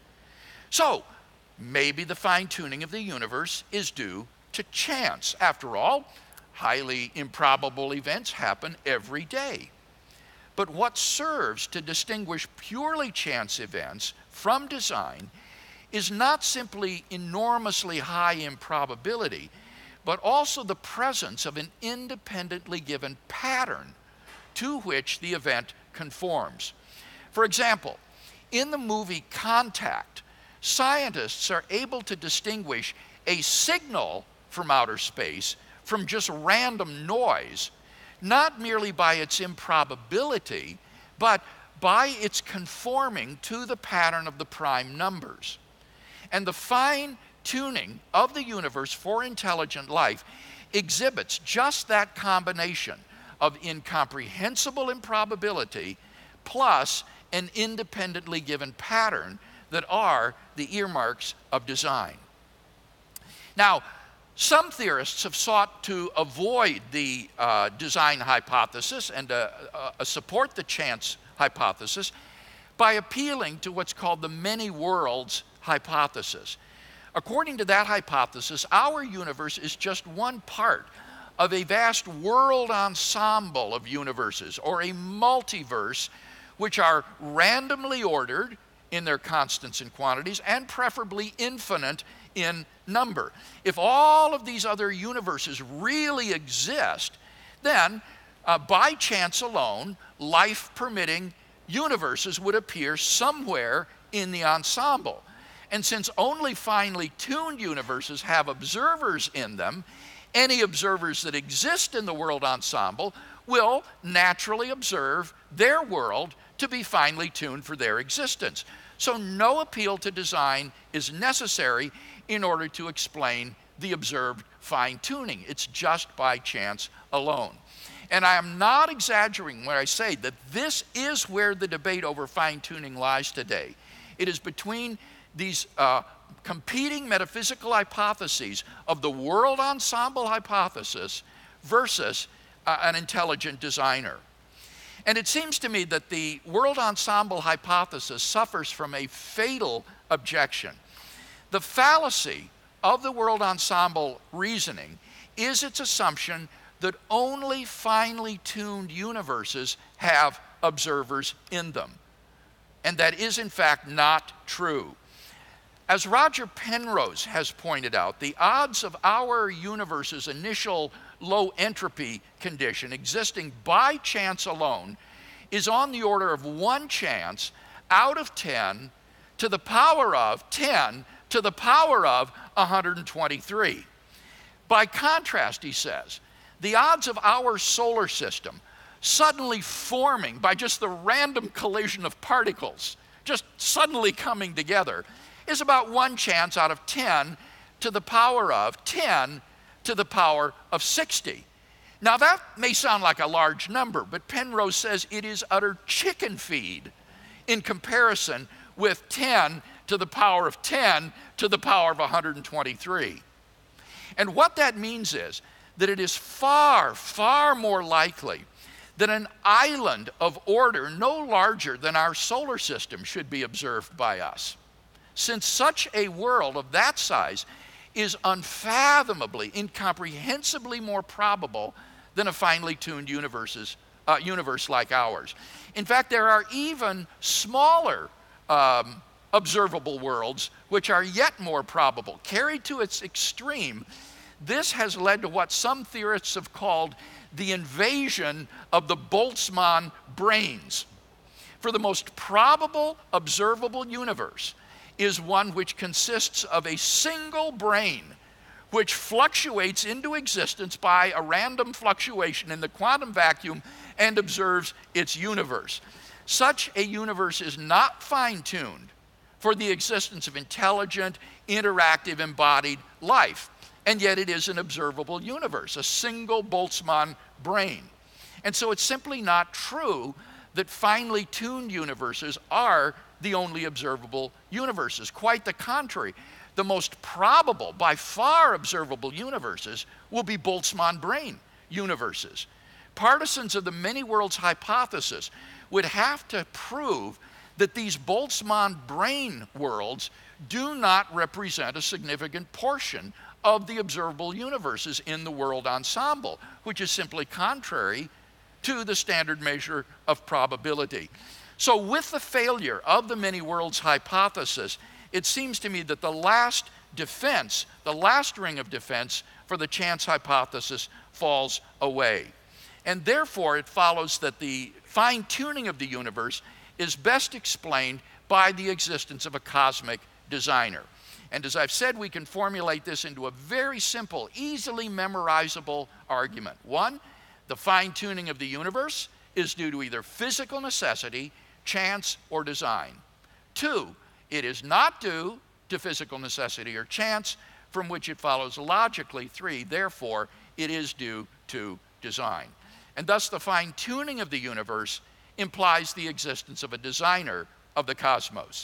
S3: So, maybe the fine-tuning of the universe is due to chance. After all, highly improbable events happen every day. But what serves to distinguish purely chance events from design is not simply enormously high improbability, but also the presence of an independently given pattern to which the event conforms. For example, in the movie Contact, scientists are able to distinguish a signal from outer space from just random noise, not merely by its improbability, but by its conforming to the pattern of the prime numbers. And the fine-tuning of the universe for intelligent life exhibits just that combination of incomprehensible improbability plus an independently given pattern that are the earmarks of design. Now, some theorists have sought to avoid the design hypothesis and support the chance hypothesis by appealing to what's called the many worlds hypothesis. According to that hypothesis, our universe is just one part of a vast world ensemble of universes, or a multiverse, which are randomly ordered in their constants and quantities, and preferably infinite in number. If all of these other universes really exist, then by chance alone, life-permitting universes would appear somewhere in the ensemble. And since only finely tuned universes have observers in them, Any observers that exist in the world ensemble will naturally observe their world to be finely tuned for their existence. So no appeal to design is necessary in order to explain the observed fine-tuning. It's just by chance alone. And I am not exaggerating when I say that this is where the debate over fine-tuning lies today. It is between these competing metaphysical hypotheses of the world ensemble hypothesis versus an intelligent designer. And it seems to me that the world ensemble hypothesis suffers from a fatal objection. The fallacy of the world ensemble reasoning is its assumption that only finely tuned universes have observers in them. And that is in fact not true. As Roger Penrose has pointed out, the odds of our universe's initial low entropy condition existing by chance alone is on the order of 1 chance out of 10 to the power of 10 to the power of 123. By contrast, he says, the odds of our solar system suddenly forming by just the random collision of particles, just suddenly coming together, is about 1 chance out of 10 to the power of 10 to the power of 60. Now that may sound like a large number, but Penrose says it is utter chicken feed in comparison with 10 to the power of 10 to the power of 123. And what that means is that it is far, far more likely that an island of order no larger than our solar system should be observed by us, since such a world of that size is unfathomably, incomprehensibly more probable than a finely tuned universe like ours. In fact, there are even smaller observable worlds which are yet more probable. Carried to its extreme, this has led to what some theorists have called the invasion of the Boltzmann brains. For the most probable observable universe is one which consists of a single brain which fluctuates into existence by a random fluctuation in the quantum vacuum and observes its universe. Such a universe is not fine-tuned for the existence of intelligent, interactive, embodied life. And yet it is an observable universe, a single Boltzmann brain. And so it's simply not true that finely tuned universes are the only observable universes. Quite the contrary. The most probable, by far observable universes will be Boltzmann brain universes. Partisans of the many worlds hypothesis would have to prove that these Boltzmann brain worlds do not represent a significant portion of the observable universes in the world ensemble, which is simply contrary to the standard measure of probability. So with the failure of the many worlds hypothesis, it seems to me that the last defense, the last ring of defense for the chance hypothesis falls away. And therefore it follows that the fine-tuning of the universe is best explained by the existence of a cosmic designer. And as I've said, we can formulate this into a very simple, easily memorizable argument. 1, the fine-tuning of the universe is due to either physical necessity, chance, or design. 2, it is not due to physical necessity or chance, from which it follows logically. 3, therefore, it is due to design. And thus the fine-tuning of the universe implies the existence of a designer of the cosmos.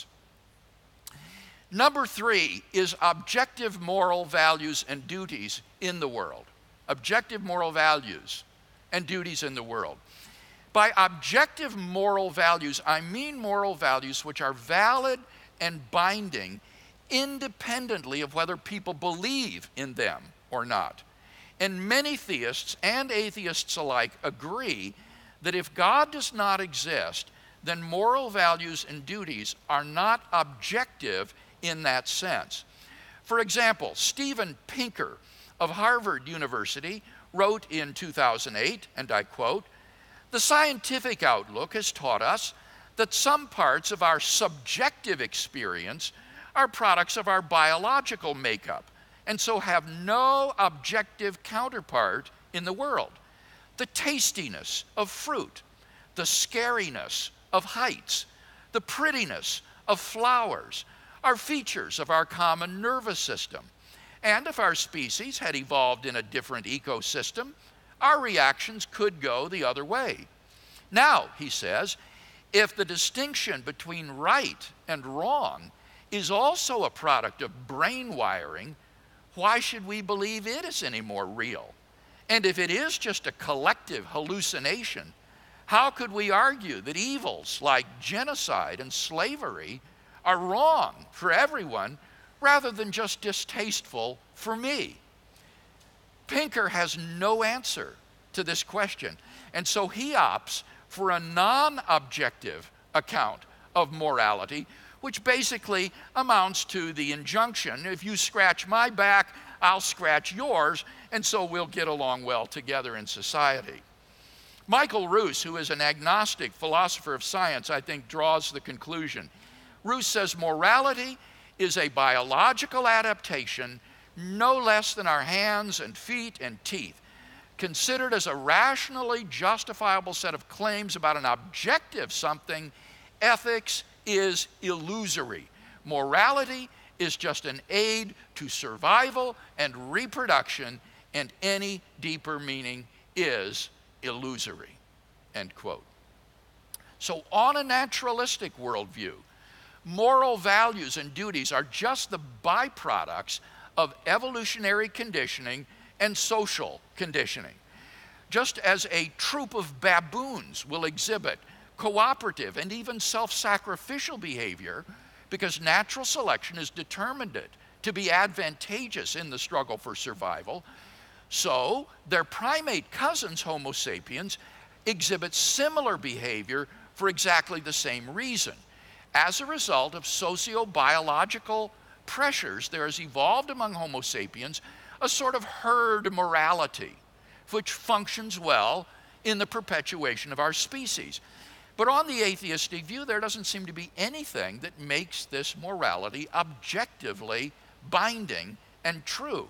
S3: Number 3 is objective moral values and duties in the world. Objective moral values and duties in the world. By objective moral values, I mean moral values which are valid and binding independently of whether people believe in them or not. And many theists and atheists alike agree that if God does not exist, then moral values and duties are not objective in that sense. For example, Steven Pinker of Harvard University wrote in 2008, and I quote, "The scientific outlook has taught us that some parts of our subjective experience are products of our biological makeup, and so have no objective counterpart in the world. The tastiness of fruit, the scariness of heights, the prettiness of flowers are features of our common nervous system. And if our species had evolved in a different ecosystem, our reactions could go the other way. Now, he says, if the distinction between right and wrong is also a product of brain wiring, why should we believe it is any more real? And if it is just a collective hallucination, how could we argue that evils like genocide and slavery are wrong for everyone rather than just distasteful for me? Pinker has no answer to this question, and so he opts for a non-objective account of morality, which basically amounts to the injunction, if you scratch my back, I'll scratch yours, and so we'll get along well together in society. Michael Ruse, who is an agnostic philosopher of science, I think draws the conclusion. Ruse says morality is a biological adaptation no less than our hands and feet and teeth. Considered as a rationally justifiable set of claims about an objective something, ethics is illusory. Morality is just an aid to survival and reproduction, and any deeper meaning is illusory. End quote. So on a naturalistic worldview, moral values and duties are just the byproducts of evolutionary conditioning and social conditioning. Just as a troop of baboons will exhibit cooperative and even self-sacrificial behavior because natural selection has determined it to be advantageous in the struggle for survival, so their primate cousins, Homo sapiens, exhibit similar behavior for exactly the same reason. As a result of socio-biological pressures, there has evolved among Homo sapiens a sort of herd morality, which functions well in the perpetuation of our species. But on the atheistic view, there doesn't seem to be anything that makes this morality objectively binding and true.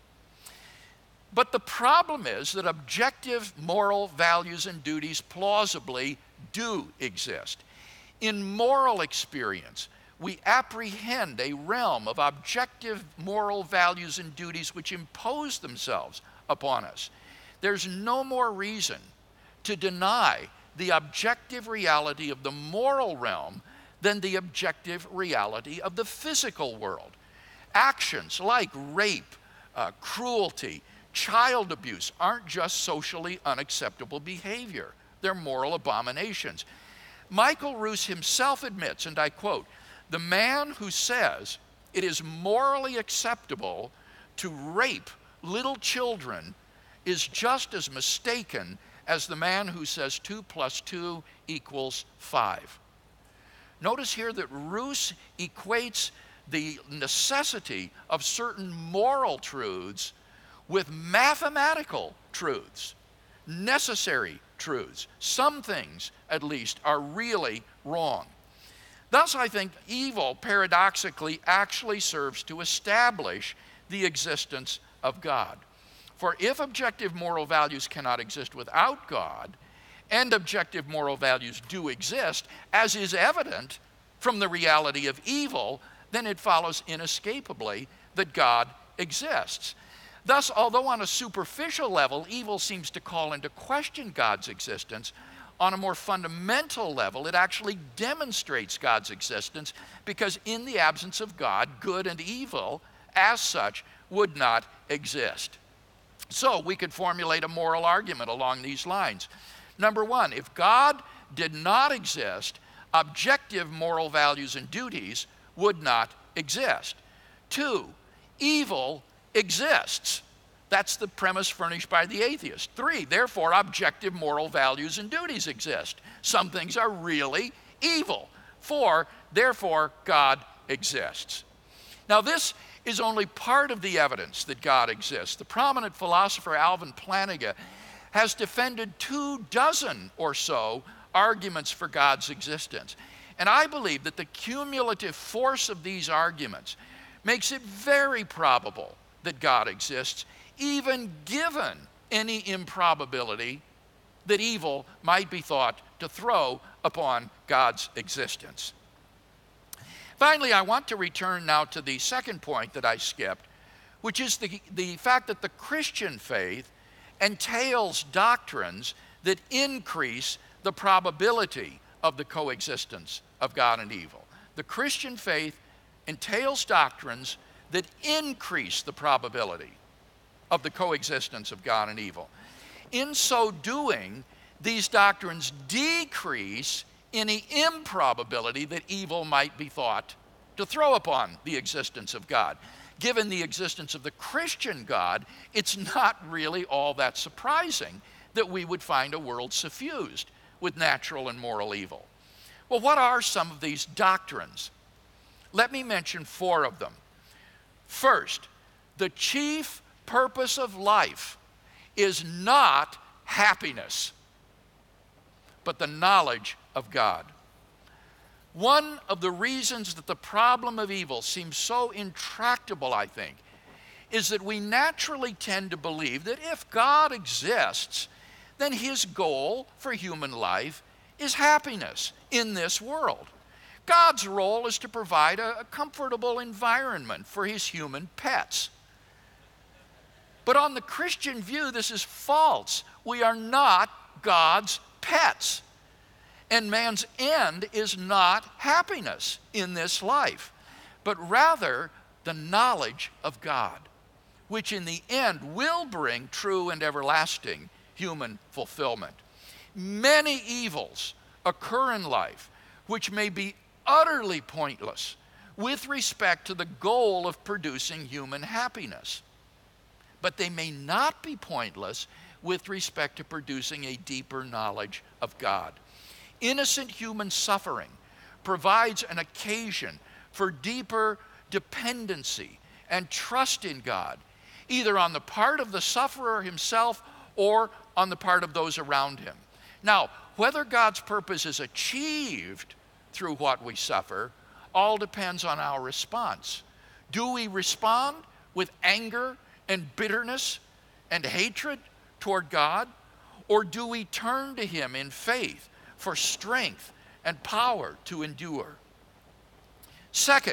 S3: But the problem is that objective moral values and duties plausibly do exist. In moral experience, we apprehend a realm of objective moral values and duties which impose themselves upon us. There's no more reason to deny the objective reality of the moral realm than the objective reality of the physical world. Actions like rape, cruelty, child abuse aren't just socially unacceptable behavior. They're moral abominations. Michael Ruse himself admits, and I quote, "The man who says it is morally acceptable to rape little children is just as mistaken as the man who says 2 + 2 = 5. Notice here that Ruse equates the necessity of certain moral truths with mathematical truths, necessary truths. Some things, at least, are really wrong. Thus, I think evil, paradoxically, actually serves to establish the existence of God. For if objective moral values cannot exist without God, and objective moral values do exist, as is evident from the reality of evil, then it follows inescapably that God exists. Thus, although on a superficial level, evil seems to call into question God's existence, on a more fundamental level, it actually demonstrates God's existence, because in the absence of God, good and evil, as such, would not exist. So we could formulate a moral argument along these lines. Number one, if God did not exist, objective moral values and duties would not exist. Two, evil exists. That's the premise furnished by the atheist. Three, therefore, objective moral values and duties exist. Some things are really evil. Four, therefore, God exists. Now, this is only part of the evidence that God exists. The prominent philosopher Alvin Plantinga has defended 24 or so arguments for God's existence. And I believe that the cumulative force of these arguments makes it very probable that God exists, even given any improbability that evil might be thought to throw upon God's existence. Finally, I want to return now to the second point that I skipped, which is the fact that the Christian faith entails doctrines that increase the probability of the coexistence of God and evil. The Christian faith entails doctrines that increase the probability of the coexistence of God and evil. In so doing, these doctrines decrease any improbability that evil might be thought to throw upon the existence of God. Given the existence of the Christian God, it's not really all that surprising that we would find a world suffused with natural and moral evil. Well, what are some of these doctrines? Let me mention 4 of them. First, the chief purpose of life is not happiness, but the knowledge of God. One of the reasons that the problem of evil seems so intractable, I think, is that we naturally tend to believe that if God exists, then his goal for human life is happiness in this world. God's role is to provide a comfortable environment for his human pets. But on the Christian view, this is false. We are not God's pets. And man's end is not happiness in this life, but rather the knowledge of God, which in the end will bring true and everlasting human fulfillment. Many evils occur in life which may be utterly pointless with respect to the goal of producing human happiness, but they may not be pointless with respect to producing a deeper knowledge of God. Innocent human suffering provides an occasion for deeper dependency and trust in God, either on the part of the sufferer himself or on the part of those around him. Now, whether God's purpose is achieved through what we suffer all depends on our response. Do we respond with anger and bitterness and hatred toward God, or do we turn to him in faith for strength and power to endure? Second,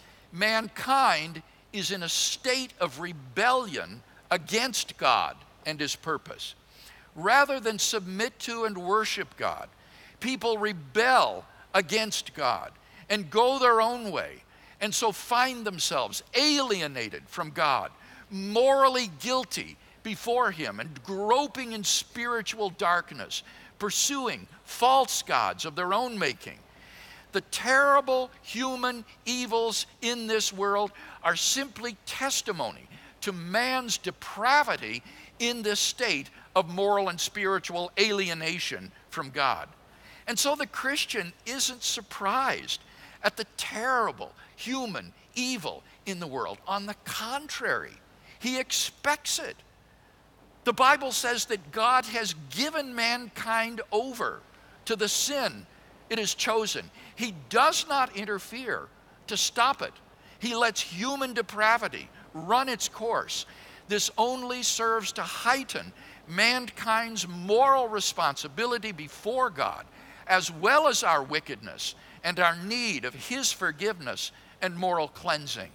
S3: mankind is in a state of rebellion against God and his purpose. Rather than submit to and worship God, people rebel against God and go their own way, and so find themselves alienated from God, morally guilty before him, and groping in spiritual darkness, pursuing false gods of their own making. The terrible human evils in this world are simply testimony to man's depravity in this state of moral and spiritual alienation from God. And so the Christian isn't surprised at the terrible human evil in the world. On the contrary, he expects it. The Bible says that God has given mankind over to the sin it has chosen. He does not interfere to stop it. He lets human depravity run its course. This only serves to heighten mankind's moral responsibility before God, as well as our wickedness and our need of his forgiveness and moral cleansing.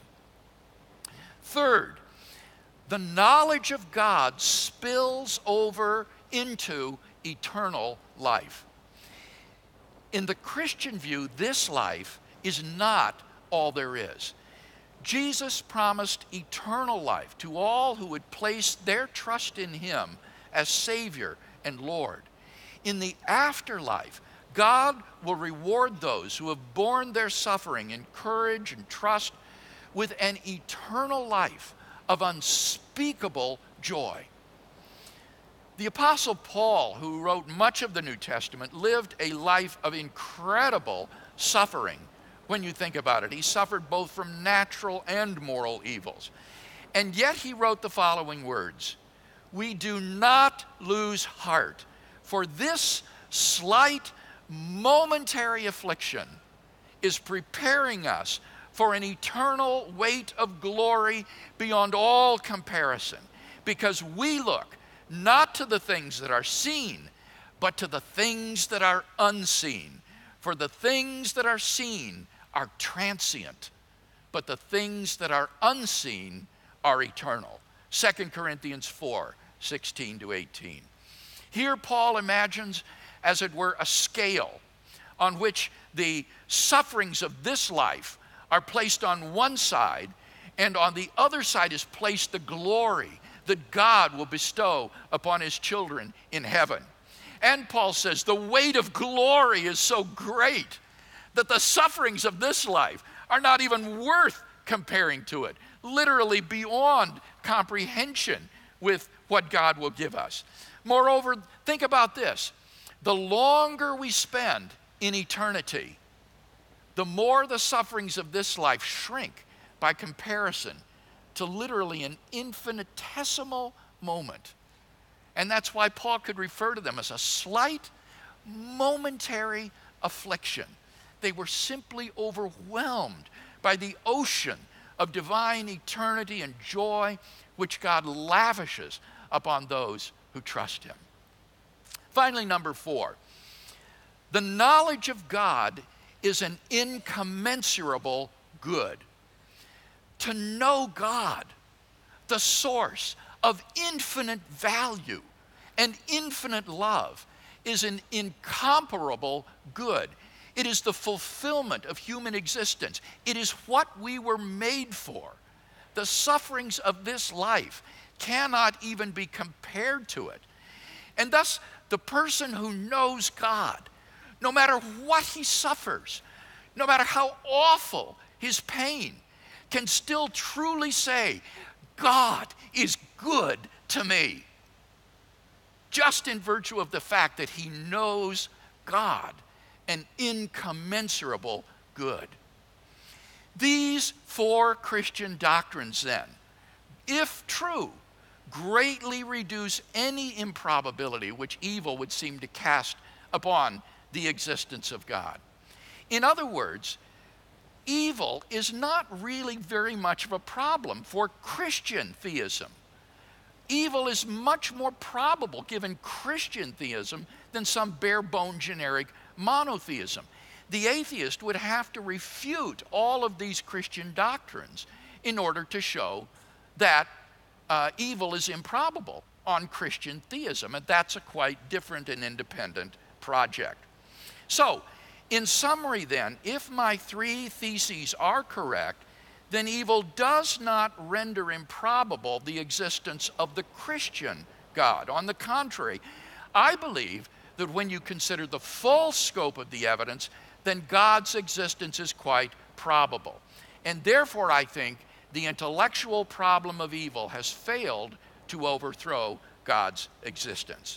S3: Third, the knowledge of God spills over into eternal life. In the Christian view, this life is not all there is. Jesus promised eternal life to all who would place their trust in him as Savior and Lord. In the afterlife, God will reward those who have borne their suffering in courage and trust with an eternal life of unspeakable joy. The Apostle Paul, who wrote much of the New Testament, lived a life of incredible suffering. When you think about it, he suffered both from natural and moral evils. And yet he wrote the following words: "We do not lose heart, for this slight momentary affliction is preparing us for an eternal weight of glory beyond all comparison, because we look not to the things that are seen, but to the things that are unseen. For the things that are seen are transient, but the things that are unseen are eternal. 2 Corinthians 4:16-18. Here Paul imagines, as it were, a scale on which the sufferings of this life are placed on one side, and on the other side is placed the glory that God will bestow upon his children in heaven. And Paul says the weight of glory is so great that the sufferings of this life are not even worth comparing to it, literally beyond comprehension with what God will give us. Moreover, think about this. The longer we spend in eternity, the more the sufferings of this life shrink by comparison to literally an infinitesimal moment. And that's why Paul could refer to them as a slight, momentary affliction. They were simply overwhelmed by the ocean of divine eternity and joy which God lavishes upon those who trust him. Finally, number 4, the knowledge of God is an incommensurable good. To know God, the source of infinite value and infinite love, is an incomparable good. It is the fulfillment of human existence. It is what we were made for. The sufferings of this life cannot even be compared to it. And thus, the person who knows God, no matter what he suffers, no matter how awful his pain, can still truly say, God is good to me, just in virtue of the fact that he knows God, an incommensurable good. These 4 Christian doctrines, then, if true, greatly reduce any improbability which evil would seem to cast upon the existence of God. In other words, evil is not really very much of a problem for Christian theism. Evil is much more probable given Christian theism than some bare-bone generic monotheism. The atheist would have to refute all of these Christian doctrines in order to show that evil is improbable on Christian theism, and that's a quite different and independent project. So, in summary then, if my 3 theses are correct, then evil does not render improbable the existence of the Christian God. On the contrary, I believe that when you consider the full scope of the evidence, then God's existence is quite probable. And therefore, I think the intellectual problem of evil has failed to overthrow God's existence.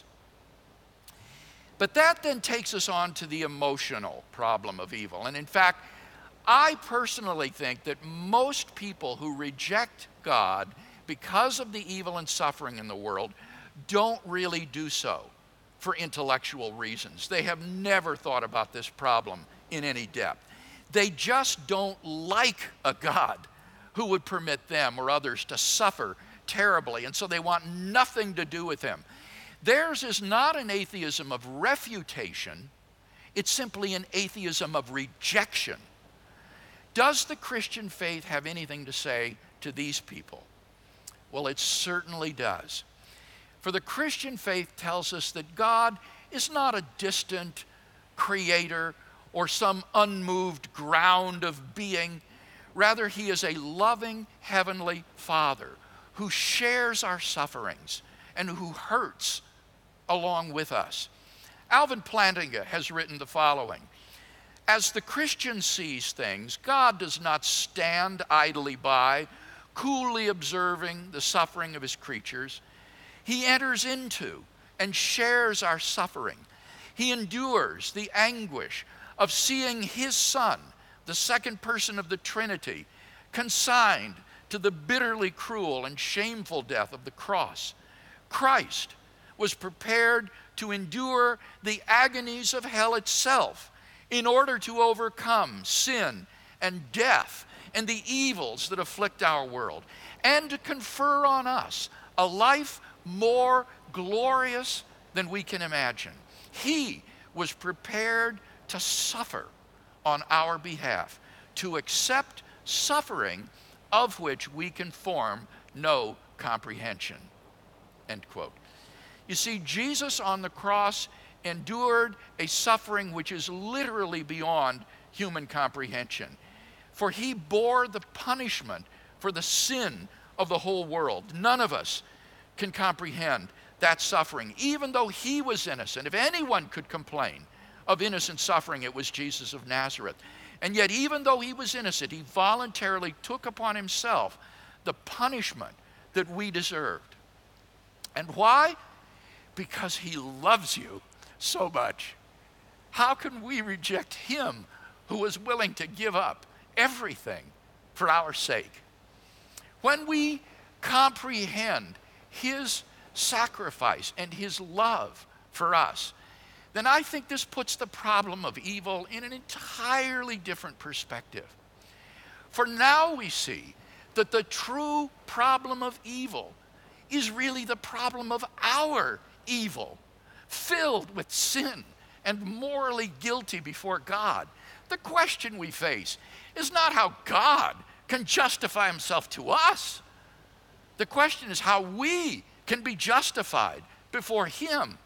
S3: But that then takes us on to the emotional problem of evil. And in fact, I personally think that most people who reject God because of the evil and suffering in the world don't really do so for intellectual reasons. They have never thought about this problem in any depth. They just don't like a God who would permit them or others to suffer terribly, and so they want nothing to do with him. Theirs is not an atheism of refutation, it's simply an atheism of rejection. Does the Christian faith have anything to say to these people? Well, it certainly does. For the Christian faith tells us that God is not a distant creator or some unmoved ground of being. Rather, he is a loving heavenly Father who shares our sufferings and who hurts along with us. Alvin Plantinga has written the following: as the Christian sees things, God does not stand idly by, coolly observing the suffering of his creatures. He enters into and shares our suffering. He endures the anguish of seeing his Son, the second person of the Trinity, consigned to the bitterly cruel and shameful death of the cross. Christ was prepared to endure the agonies of hell itself in order to overcome sin and death and the evils that afflict our world, and to confer on us a life more glorious than we can imagine. He was prepared to suffer on our behalf, to accept suffering of which we can form no comprehension. End quote. You see, Jesus on the cross endured a suffering which is literally beyond human comprehension. For he bore the punishment for the sin of the whole world. None of us can comprehend that suffering, even though he was innocent. If anyone could complain of innocent suffering, it was Jesus of Nazareth. And yet, even though he was innocent, he voluntarily took upon himself the punishment that we deserved. And why? Because he loves you so much. How can we reject him who was willing to give up everything for our sake? When we comprehend his sacrifice and his love for us, then I think this puts the problem of evil in an entirely different perspective. For now we see that the true problem of evil is really the problem of our evil, filled with sin and morally guilty before God. The question we face is not how God can justify himself to us. The question is how we can be justified before him.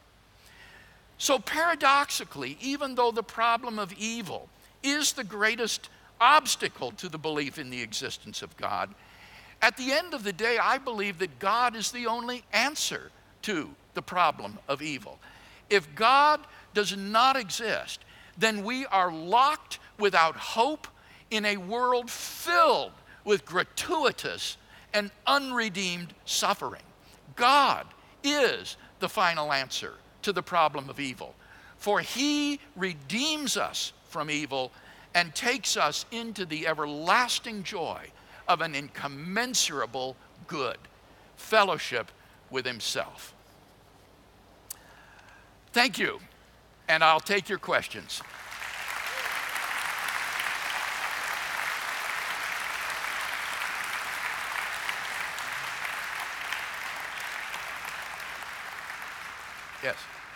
S3: So paradoxically, even though the problem of evil is the greatest obstacle to the belief in the existence of God, at the end of the day, I believe that God is the only answer to the problem of evil. If God does not exist, then we are locked without hope in a world filled with gratuitous and unredeemed suffering. God is the final answer to the problem of evil, for he redeems us from evil and takes us into the everlasting joy of an incommensurable good, fellowship with himself. Thank you, and I'll take your questions. Yes.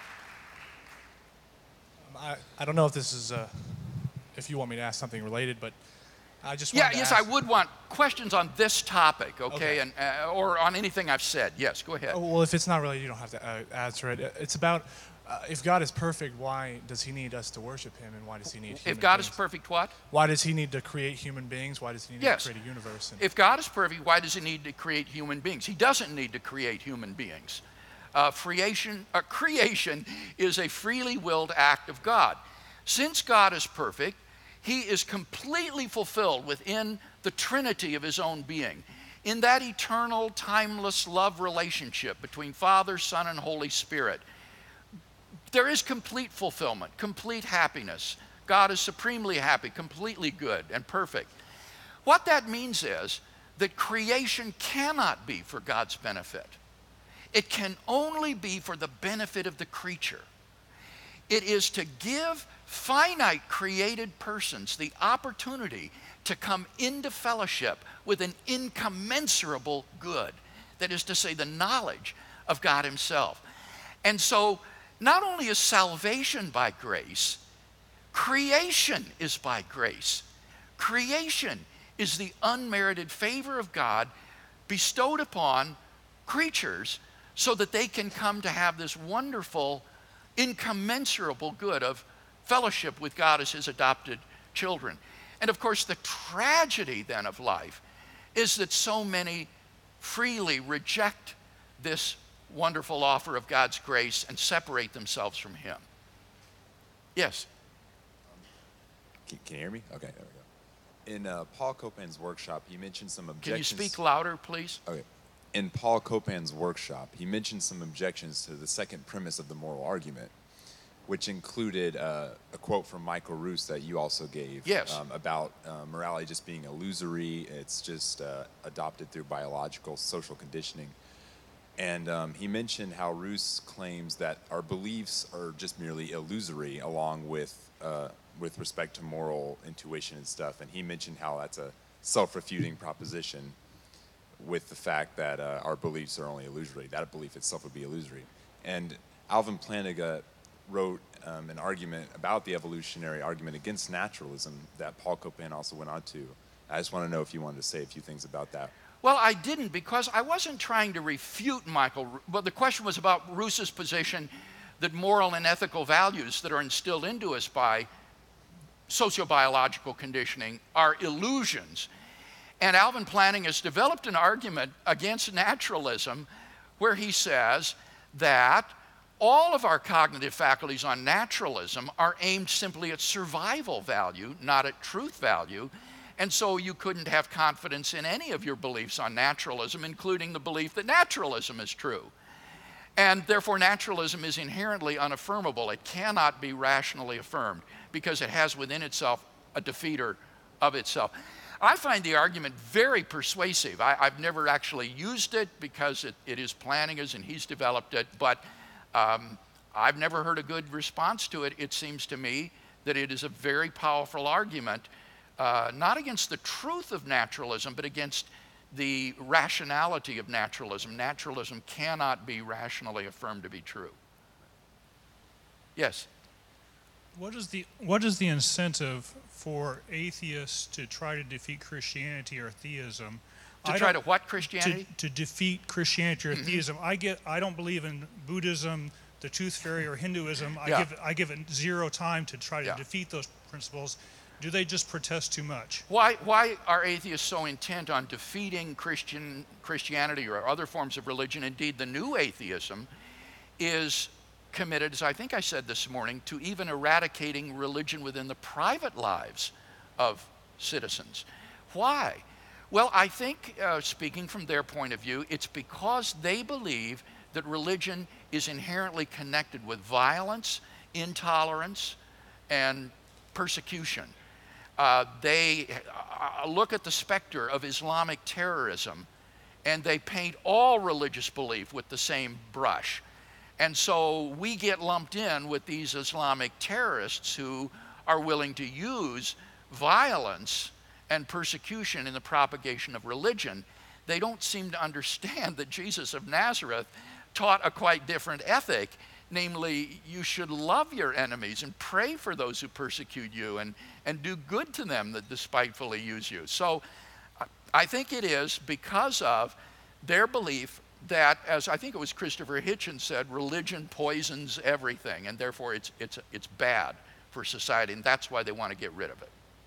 S4: I don't know if this is, if you want me to ask something related, but I just wanted to
S3: Yes,
S4: ask.
S3: I would want questions on this topic, okay? And or on anything I've said. Yes, go ahead.
S4: Well, if it's not related, you don't have to answer it. It's about if God is perfect, why does he need us to worship him, and why does he need human
S3: If God
S4: beings?
S3: is perfect, what?
S4: Why does he need to create human beings? Why does he need
S3: Yes.
S4: to create a universe? And
S3: If God is perfect, why does he need to create human beings? He doesn't need to create human beings. Creation is a freely willed act of God. Since God is perfect, he is completely fulfilled within the Trinity of his own being, in that eternal, timeless love relationship between Father, Son, and Holy Spirit. There is complete fulfillment, complete happiness. God is supremely happy, completely good, and perfect. What that means is that creation cannot be for God's benefit. It can only be for the benefit of the creature. It is to give finite created persons the opportunity to come into fellowship with an incommensurable good. That is to say, the knowledge of God himself. And so, not only is salvation by grace, creation is by grace. Creation is the unmerited favor of God bestowed upon creatures so that they can come to have this wonderful, incommensurable good of fellowship with God as his adopted children. And of course, the tragedy then of life is that so many freely reject this wonderful offer of God's grace and separate themselves from him. Yes?
S5: Can you hear me? Okay, there we go. In Paul Copan's workshop, he mentioned some objections.
S3: Can you speak louder, please?
S5: Okay. In Paul Copan's workshop, he mentioned some objections to the second premise of the moral argument, which included a quote from Michael Roos that you also gave.
S3: Yes.
S5: About morality just being illusory. It's just adopted through biological, social conditioning. And he mentioned how Roos claims that our beliefs are just merely illusory along with respect to moral intuition and stuff. And he mentioned how that's self-refuting proposition with the fact that our beliefs are only illusory. That belief itself would be illusory. And Alvin Plantinga wrote an argument about the evolutionary argument against naturalism that Paul Copan also went on to. I just want to know if you wanted to say a few things about that.
S3: Well, I didn't, because I wasn't trying to refute Michael. Well, the question was about Rous's position that moral and ethical values that are instilled into us by sociobiological conditioning are illusions. And Alvin Plantinga has developed an argument against naturalism where he says that all of our cognitive faculties on naturalism are aimed simply at survival value, not at truth value. And so you couldn't have confidence in any of your beliefs on naturalism, including the belief that naturalism is true. And therefore, naturalism is inherently unaffirmable. It cannot be rationally affirmed because it has within itself a defeater of itself. I find the argument very persuasive. I've never actually used it because it is Plantinga's and he's developed it, but I've never heard a good response to it. It seems to me that it is a very powerful argument, not against the truth of naturalism, but against the rationality of naturalism. Naturalism cannot be rationally affirmed to be true. Yes?
S6: What is the incentive for atheists to try to defeat Christianity or theism?
S3: To try to what Christianity?
S6: To defeat Christianity or theism. I don't believe in Buddhism, the Tooth Fairy, or Hinduism. I give it zero time to try to defeat those principles. Do they just protest too much?
S3: Why are atheists so intent on defeating Christianity or other forms of religion? Indeed, the new atheism is committed, as I think I said this morning, to even eradicating religion within the private lives of citizens. Why? Well, I think, speaking from their point of view, it's because they believe that religion is inherently connected with violence, intolerance, and persecution. They look at the specter of Islamic terrorism, and they paint all religious belief with the same brush. And so we get lumped in with these Islamic terrorists who are willing to use violence and persecution in the propagation of religion. They don't seem to understand that Jesus of Nazareth taught a quite different ethic, namely, you should love your enemies and pray for those who persecute you and do good to them that despitefully use you. So I think it is because of their belief that, as I think it was Christopher Hitchens said, religion poisons everything, and therefore it's bad for society, and that's why they want to get rid of it.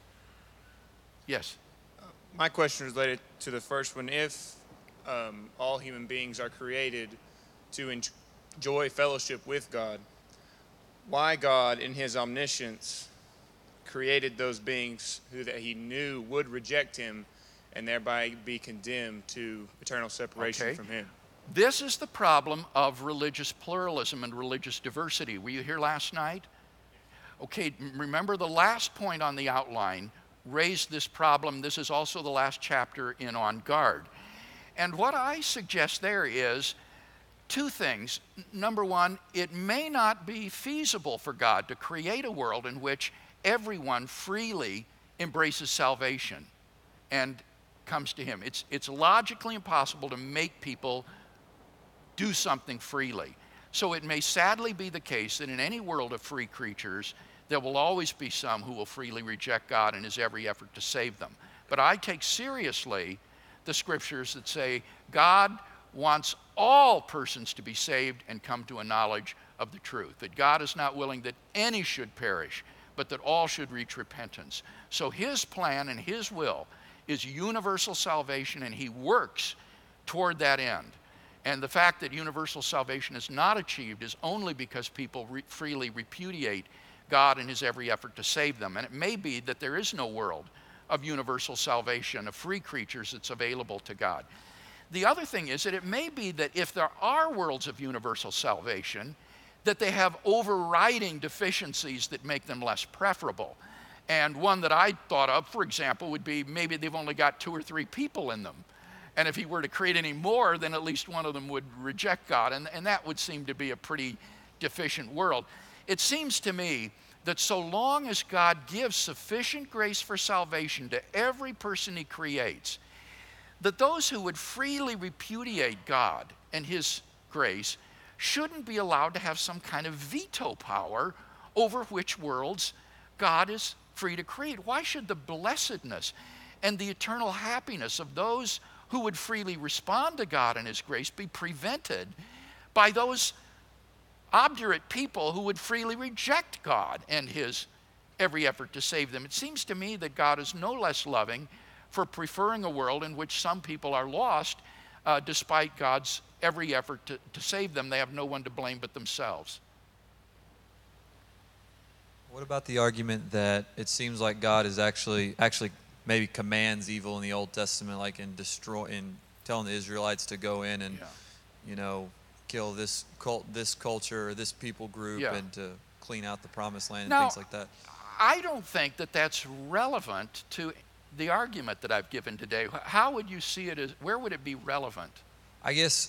S3: Yes?
S7: My question is related to the first one. If all human beings are created to enjoy fellowship with God, why God, in his omniscience, created those beings who that he knew would reject him and thereby be condemned to eternal separation from him?
S3: This is the problem of religious pluralism and religious diversity. Were you here last night? Okay, remember the last point on the outline raised this problem. This is also the last chapter in On Guard. And what I suggest there is two things. Number one, it may not be feasible for God to create a world in which everyone freely embraces salvation and comes to him. It's logically impossible to make people do something freely. So it may sadly be the case that in any world of free creatures, there will always be some who will freely reject God in his every effort to save them. But I take seriously the scriptures that say God wants all persons to be saved and come to a knowledge of the truth, that God is not willing that any should perish, but that all should reach repentance. So his plan and his will is universal salvation, and he works toward that end. And the fact that universal salvation is not achieved is only because people freely repudiate God in his every effort to save them. And it may be that there is no world of universal salvation of free creatures that's available to God. The other thing is that it may be that if there are worlds of universal salvation, that they have overriding deficiencies that make them less preferable. And one that I thought of, for example, would be maybe they've only got 2 or 3 people in them. And if he were to create any more, then at least one of them would reject God. And that would seem to be a pretty deficient world. It seems to me that so long as God gives sufficient grace for salvation to every person he creates, that those who would freely repudiate God and his grace shouldn't be allowed to have some kind of veto power over which worlds God is free to create. Why should the blessedness and the eternal happiness of those who would freely respond to God and his grace be prevented by those obdurate people who would freely reject God and his every effort to save them? It seems to me that God is no less loving for preferring a world in which some people are lost despite God's every effort to save them. They have no one to blame but themselves.
S8: What about the argument that it seems like God is actually maybe commands evil in the Old Testament, like in telling the Israelites to go in and kill this culture or this people group and to clean out the promised land and things like that?
S3: I don't think that that's relevant to the argument that I've given today. How would you see it where would it be relevant?
S8: I guess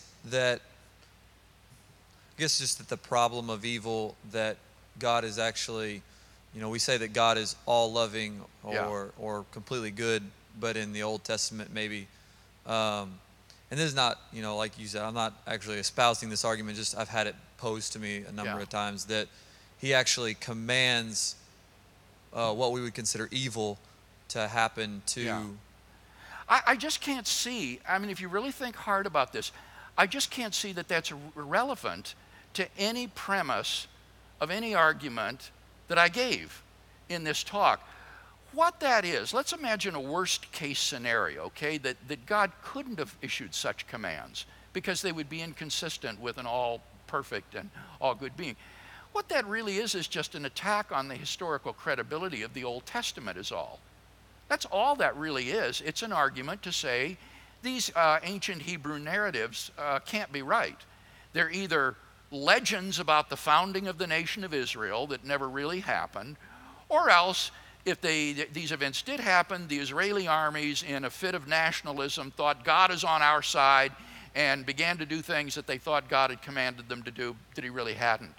S8: just that the problem of evil, that God is actually, we say that God is all loving or completely good, but in the Old Testament maybe, and this is not, like you said, I'm not actually espousing this argument, just I've had it posed to me a number of times that he actually commands what we would consider evil to happen to.
S3: Yeah. I just can't see, if you really think hard about this, I just can't see that that's relevant to any premise of any argument that I gave in this talk. What that is, let's imagine a worst case scenario, okay, that God couldn't have issued such commands because they would be inconsistent with an all perfect and all good being. What that really is just an attack on the historical credibility of the Old Testament is all. That's all that really is. It's an argument to say these ancient Hebrew narratives can't be right. They're either legends about the founding of the nation of Israel that never really happened, or else if these events did happen, the Israeli armies in a fit of nationalism thought God is on our side and began to do things that they thought God had commanded them to do that he really hadn't.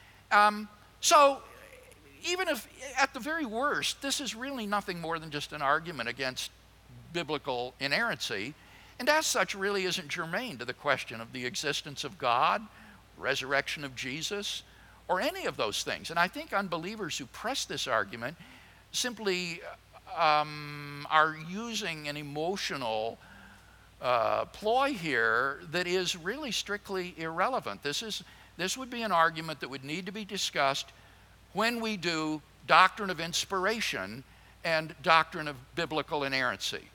S3: So even if at the very worst, this is really nothing more than just an argument against biblical inerrancy, and as such really isn't germane to the question of the existence of God, resurrection of Jesus, or any of those things. And I think unbelievers who press this argument simply are using an emotional ploy here that is really strictly irrelevant. This would be an argument that would need to be discussed when we do doctrine of inspiration and doctrine of biblical inerrancy.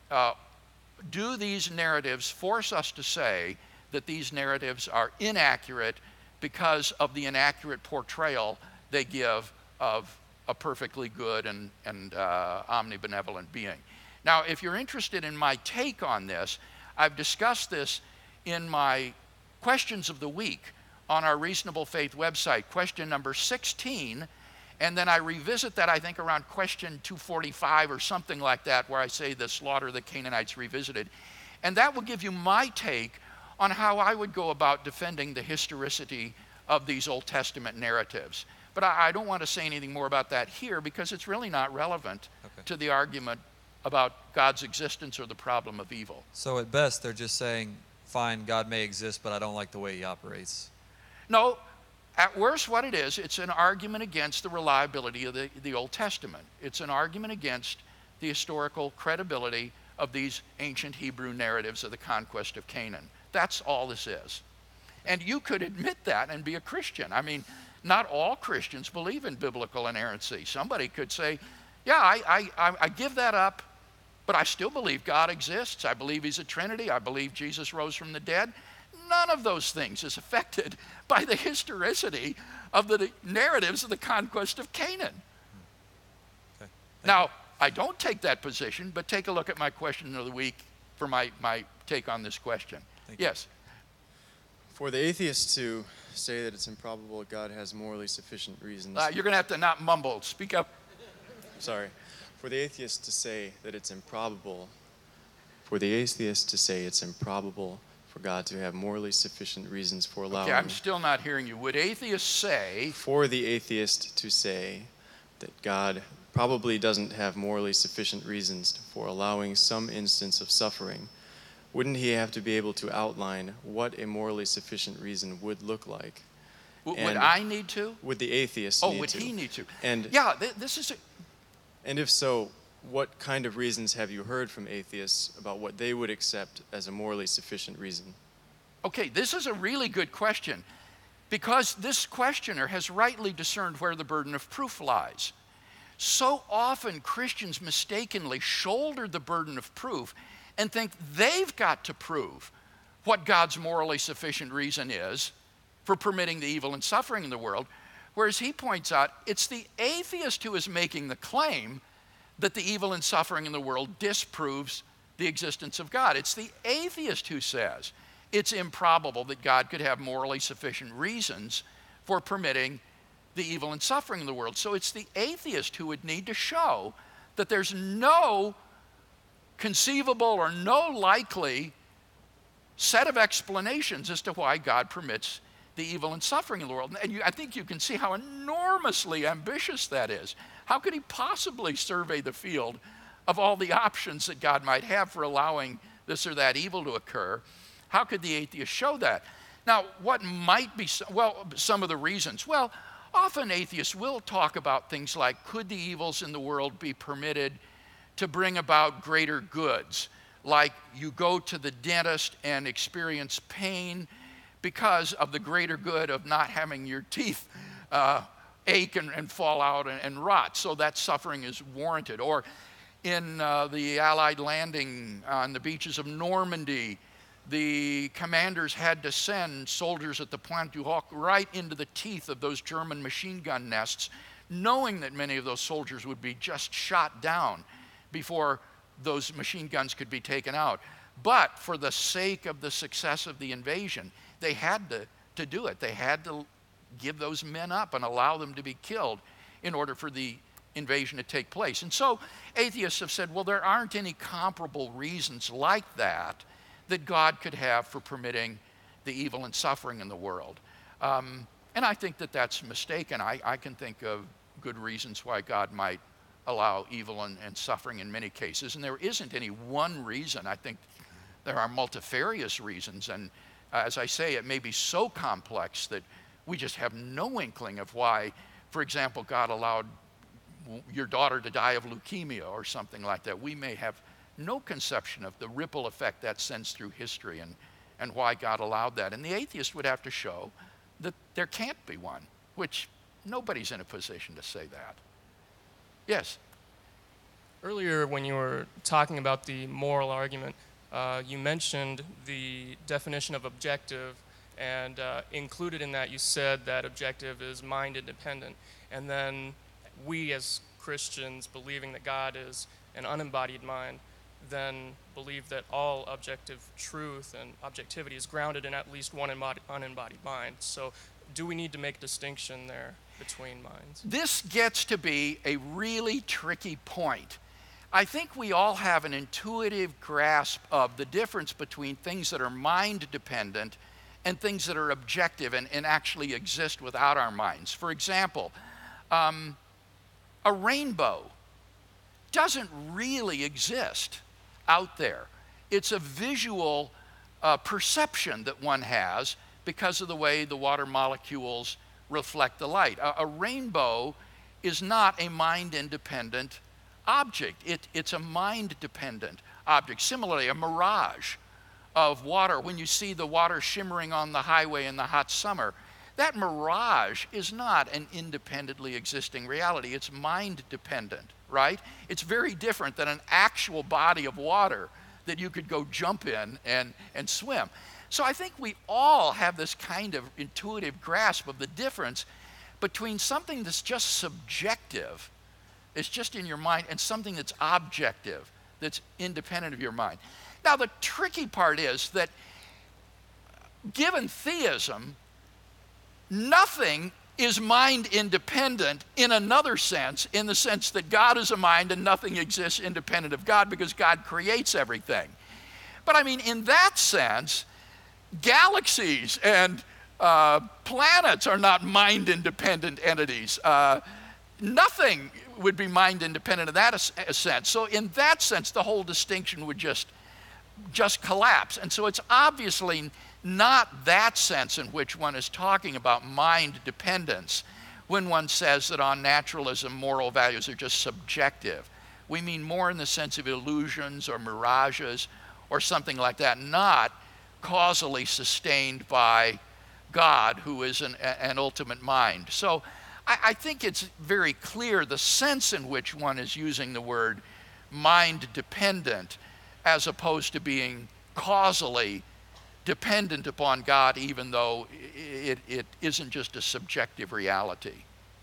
S3: Do these narratives force us to say that these narratives are inaccurate because of the inaccurate portrayal they give of a perfectly good and omnibenevolent being? Now, if you're interested in my take on this, I've discussed this in my questions of the week on our Reasonable Faith website, question number 16, and then I revisit that, I think, around question 245 or something like that, where I say the slaughter of the Canaanites revisited. And that will give you my take on how I would go about defending the historicity of these Old Testament narratives. But I don't want to say anything more about that here because it's really not relevant to the argument about God's existence or the problem of evil.
S8: So at best, they're just saying, fine, God may exist, but I don't like the way he operates.
S3: No, at worst what it is, it's an argument against the reliability of the Old Testament. It's an argument against the historical credibility of these ancient Hebrew narratives of the conquest of Canaan. That's all this is. And you could admit that and be a Christian. I mean, not all Christians believe in biblical inerrancy. Somebody could say, yeah, I give that up, but I still believe God exists. I believe he's a Trinity. I believe Jesus rose from the dead. None of those things is affected by the historicity of the narratives of the conquest of Canaan.
S8: Okay.
S3: Now, I don't take that position, but take a look at my question of the week for my take on this question. Yes?
S9: For the atheist to say that it's improbable that God has morally sufficient reasons.
S3: You're going to have to not mumble. Speak up.
S9: Sorry. For the atheist to say that it's improbable, for the atheist to say it's improbable for God to have morally sufficient reasons for allowing.
S3: Okay, I'm still not hearing you. Would atheists say?
S9: For the atheist to say that God probably doesn't have morally sufficient reasons for allowing some instance of suffering, wouldn't he have to be able to outline what a morally sufficient reason would look like?
S3: Would I need to?
S9: Would the atheist
S3: Oh,
S9: need
S3: would
S9: to?
S3: he need to?
S9: And
S3: yeah, this is
S9: and if so, what kind of reasons have you heard from atheists about what they would accept as a morally sufficient reason?
S3: Okay, this is a really good question, because this questioner has rightly discerned where the burden of proof lies. So often Christians mistakenly shoulder the burden of proof and think they've got to prove what God's morally sufficient reason is for permitting the evil and suffering in the world, whereas he points out it's the atheist who is making the claim that the evil and suffering in the world disproves the existence of God. It's the atheist who says it's improbable that God could have morally sufficient reasons for permitting the evil and suffering in the world. So it's the atheist who would need to show that there's no conceivable or no likely set of explanations as to why God permits the evil and suffering in the world. And I think you can see how enormously ambitious that is. How could he possibly survey the field of all the options that God might have for allowing this or that evil to occur? How could the atheist show that? Now, what might be, some of the reasons? Well, often atheists will talk about things like, could the evils in the world be permitted to bring about greater goods? Like you go to the dentist and experience pain because of the greater good of not having your teeth ache and fall out and rot. So that suffering is warranted. Or in the Allied landing on the beaches of Normandy, the commanders had to send soldiers at the Pointe du Hoc right into the teeth of those German machine gun nests, knowing that many of those soldiers would be just shot down before those machine guns could be taken out. But for the sake of the success of the invasion, they had to do it. They had to give those men up and allow them to be killed in order for the invasion to take place. And so atheists have said, well, there aren't any comparable reasons like that God could have for permitting the evil and suffering in the world. And I think that that's mistaken. I can think of good reasons why God might allow evil and suffering in many cases. And there isn't any one reason. I think there are multifarious reasons. And as I say, it may be so complex that we just have no inkling of why, for example, God allowed your daughter to die of leukemia or something like that. We may have no conception of the ripple effect that sends through history and why God allowed that. And the atheist would have to show that there can't be one, which nobody's in a position to say that. Yes?
S10: Earlier when you were talking about the moral argument, you mentioned the definition of objective, and included in that you said that objective is mind independent. And then we as Christians, believing that God is an unembodied mind, then believe that all objective truth and objectivity is grounded in at least one unembodied mind. So do we need to make a distinction there between minds?
S3: This gets to be a really tricky point. I think we all have an intuitive grasp of the difference between things that are mind dependent and things that are objective and actually exist without our minds. For example, a rainbow doesn't really exist out there. It's a visual perception that one has because of the way the water molecules reflect the light. A rainbow is not a mind-independent object. It's a mind-dependent object. Similarly, a mirage of water, when you see the water shimmering on the highway in the hot summer, that mirage is not an independently existing reality. It's mind-dependent, right? It's very different than an actual body of water that you could go jump in and swim. So I think we all have this kind of intuitive grasp of the difference between something that's just subjective, it's just in your mind, and something that's objective, that's independent of your mind. Now, the tricky part is that given theism, nothing is mind independent in another sense, in the sense that God is a mind and nothing exists independent of God because God creates everything. But I mean, in that sense, galaxies and planets are not mind independent entities. nothing would be mind independent in that sense. So in that sense, the whole distinction would just collapse. And so it's obviously not that sense in which one is talking about mind dependence when one says that on naturalism, moral values are just subjective. We mean more in the sense of illusions or mirages or something like that, not causally sustained by God, who is an ultimate mind. So I think it's very clear the sense in which one is using the word mind dependent as opposed to being causally dependent upon God, even though it isn't just a subjective reality.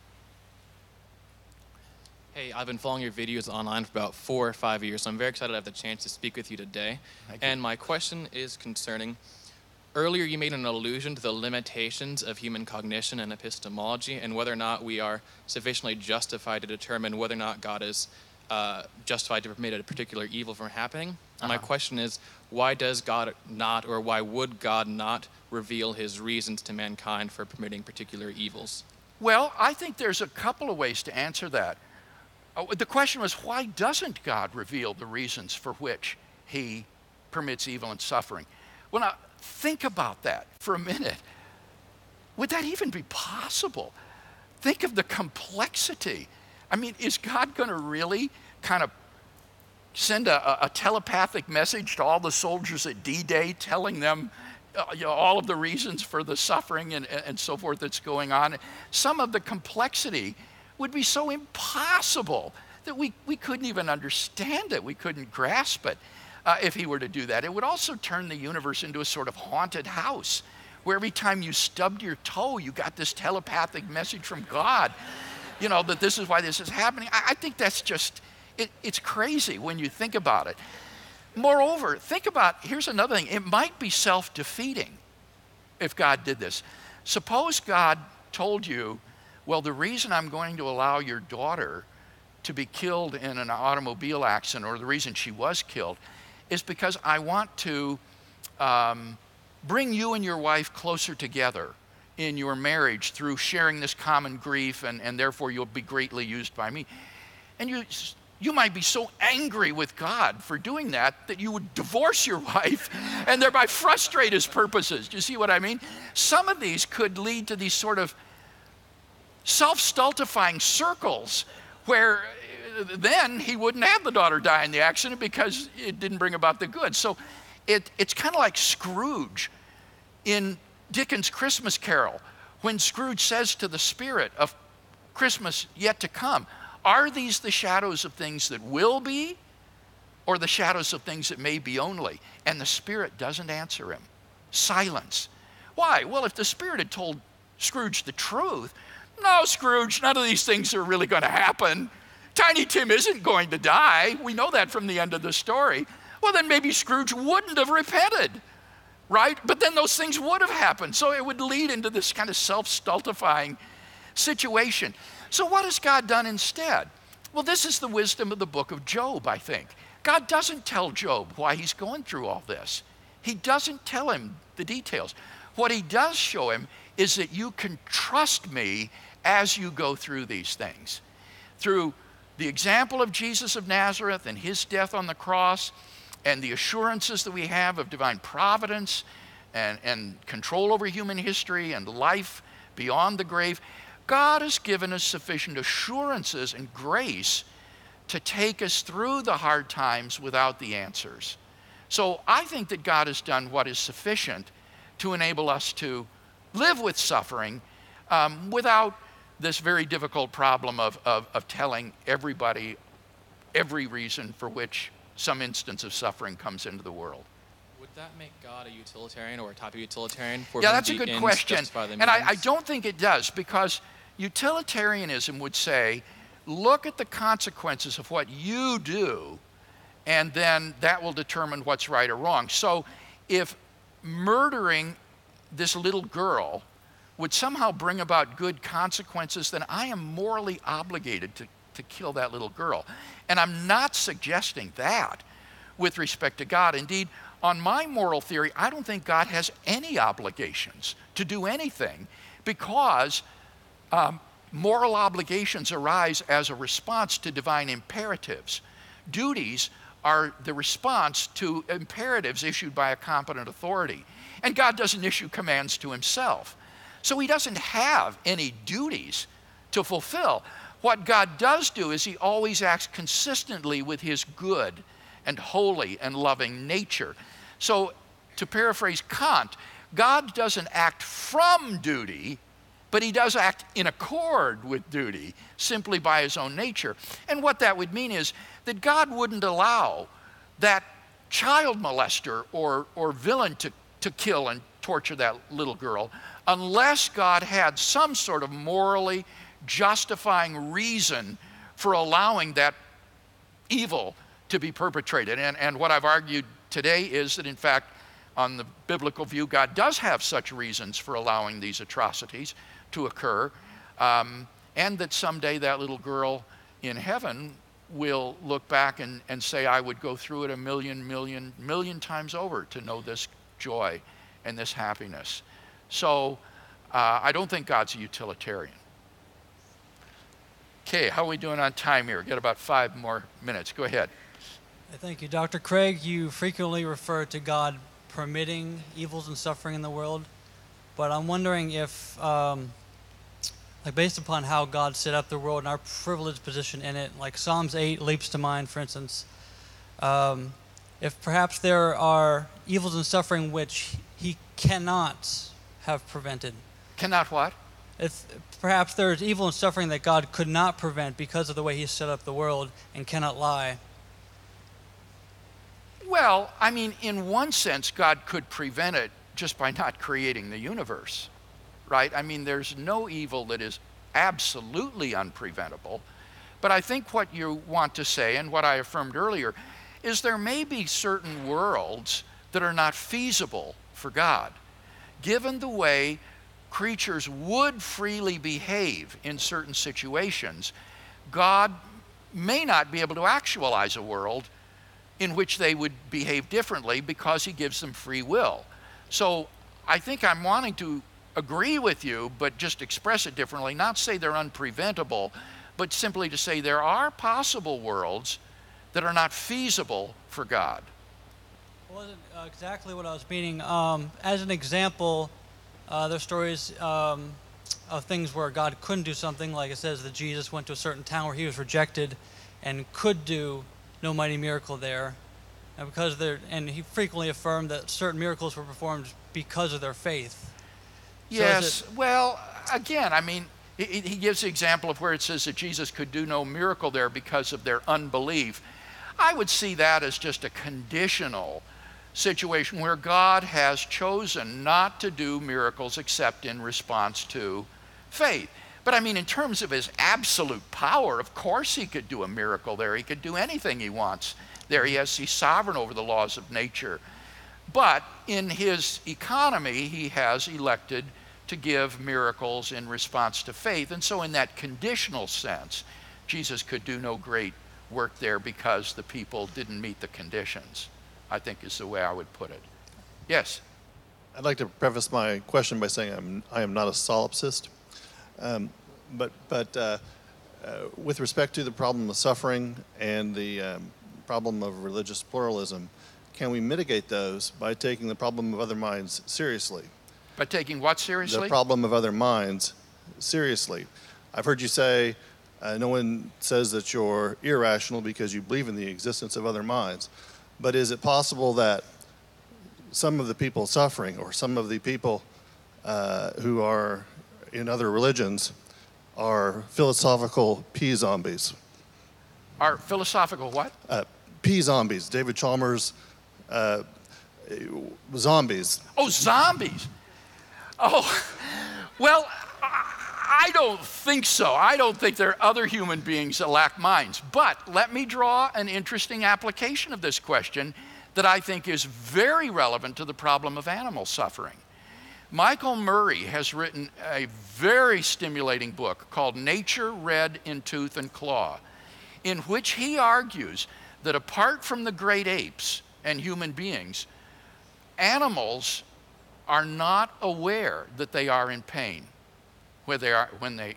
S11: Hey, I've been following your videos online for about 4 or 5 years, so I'm very excited to have the chance to speak with you today. And my question is concerning, earlier you made an allusion to the limitations of human cognition and epistemology and whether or not we are sufficiently justified to determine whether or not God is justified to permit a particular evil from happening. And my question is, why does God not, or why would God not reveal his reasons to mankind for permitting particular evils?
S3: Well, I think there's a couple of ways to answer that. The question was, why doesn't God reveal the reasons for which he permits evil and suffering? Well, now, think about that for a minute. Would that even be possible? Think of the complexity. I mean, is God going to really kind of send a telepathic message to all the soldiers at D-Day telling them all of the reasons for the suffering and so forth that's going on? Some of the complexity would be so impossible that we couldn't even understand it. We couldn't grasp it if he were to do that. It would also turn the universe into a sort of haunted house where every time you stubbed your toe, you got this telepathic message from God, that this is why this is happening. I think that's just, it's crazy when you think about it. Moreover, here's another thing. It might be self-defeating if God did this. Suppose God told you, well, the reason I'm going to allow your daughter to be killed in an automobile accident, or the reason she was killed, is because I want to bring you and your wife closer together in your marriage through sharing this common grief, and therefore you'll be greatly used by me. And you might be so angry with God for doing that you would divorce your wife and thereby frustrate his purposes. Do you see what I mean? Some of these could lead to these sort of self-stultifying circles where then he wouldn't have the daughter die in the accident because it didn't bring about the good. So it's kind of like Scrooge in Dickens' Christmas Carol, when Scrooge says to the spirit of Christmas yet to come, are these the shadows of things that will be, or the shadows of things that may be only? And the spirit doesn't answer him. Silence. Why? Well, if the spirit had told Scrooge the truth, no, Scrooge, none of these things are really going to happen. Tiny Tim isn't going to die. We know that from the end of the story. Well, then maybe Scrooge wouldn't have repented, right? But then those things would have happened. So it would lead into this kind of self-stultifying situation. So what has God done instead? Well, this is the wisdom of the book of Job, I think. God doesn't tell Job why he's going through all this. He doesn't tell him the details. What he does show him is that you can trust me as you go through these things. Through the example of Jesus of Nazareth and his death on the cross, and the assurances that we have of divine providence and control over human history and life beyond the grave, God has given us sufficient assurances and grace to take us through the hard times without the answers. So I think that God has done what is sufficient to enable us to live with suffering without this very difficult problem of telling everybody every reason for which some instance of suffering comes into the world.
S11: Would that make God a utilitarian or a type of utilitarian?
S3: Yeah, that's a good question. And I don't think it does, because utilitarianism would say, look at the consequences of what you do, and then that will determine what's right or wrong. So if murdering this little girl would somehow bring about good consequences, then I am morally obligated to kill that little girl. And I'm not suggesting that with respect to God. Indeed, on my moral theory, I don't think God has any obligations to do anything, because moral obligations arise as a response to divine imperatives. Duties are the response to imperatives issued by a competent authority. And God doesn't issue commands to himself. So he doesn't have any duties to fulfill. What God does do is he always acts consistently with his good and holy and loving nature. So, to paraphrase Kant, God doesn't act from duty, but he does act in accord with duty simply by his own nature. And what that would mean is that God wouldn't allow that child molester or villain to kill and torture that little girl unless God had some sort of morally justifying reason for allowing that evil to be perpetrated. And what I've argued today is that, in fact, on the biblical view, God does have such reasons for allowing these atrocities to occur, and that someday that little girl in heaven will look back and say, I would go through it a million times over to know this joy and this happiness. So I don't think God's a utilitarian. Okay, how are we doing on time here? We've got about 5 more minutes. Go ahead.
S12: Thank you. Dr. Craig, you frequently refer to God permitting evils and suffering in the world, but I'm wondering if, based upon how God set up the world and our privileged position in it, like Psalms 8 leaps to mind, for instance, if perhaps there are evils and suffering which he cannot have prevented.
S3: Cannot what?
S12: If perhaps there is evil and suffering that God could not prevent because of the way he set up the world and cannot lie.
S3: Well, I mean, in one sense, God could prevent it just by not creating the universe, right? I mean, there's no evil that is absolutely unpreventable. But I think what you want to say, and what I affirmed earlier, is there may be certain worlds that are not feasible for God, given the way creatures would freely behave in certain situations. God may not be able to actualize a world in which they would behave differently because he gives them free will. So I think I'm wanting to agree with you, but just express it differently, not say they're unpreventable, but simply to say there are possible worlds that are not feasible for God.
S12: It wasn't exactly what I was meaning. As an example, there's stories of things where God couldn't do something, like it says that Jesus went to a certain town where he was rejected and could do no mighty miracle there. And he frequently affirmed that certain miracles were performed because of their faith.
S3: Yes, well, again, I mean, he gives the example of where it says that Jesus could do no miracle there because of their unbelief. I would see that as just a conditional situation where God has chosen not to do miracles except in response to faith. But I mean, in terms of his absolute power, of course he could do a miracle there. He could do anything he wants there. He's sovereign over the laws of nature. But in his economy, he has elected to give miracles in response to faith. And so in that conditional sense, Jesus could do no great work there because the people didn't meet the conditions, I think is the way I would put it. Yes?
S13: I'd like to preface my question by saying I am not a solipsist. But with respect to the problem of suffering and the problem of religious pluralism, can we mitigate those by taking the problem of other minds seriously?
S3: By taking what seriously?
S13: The problem of other minds seriously. I've heard you say no one says that you're irrational because you believe in the existence of other minds. But is it possible that some of the people suffering or some of the people who are in other religions are philosophical pea zombies?
S3: Are philosophical what?
S13: Pea zombies. David Chalmers, zombies.
S3: Oh, zombies. Oh, well, I don't think so. I don't think there are other human beings that lack minds. But let me draw an interesting application of this question that I think is very relevant to the problem of animal suffering. Michael Murray has written a very stimulating book called Nature Red in Tooth and Claw, in which he argues that apart from the great apes and human beings, animals are not aware that they are in pain when they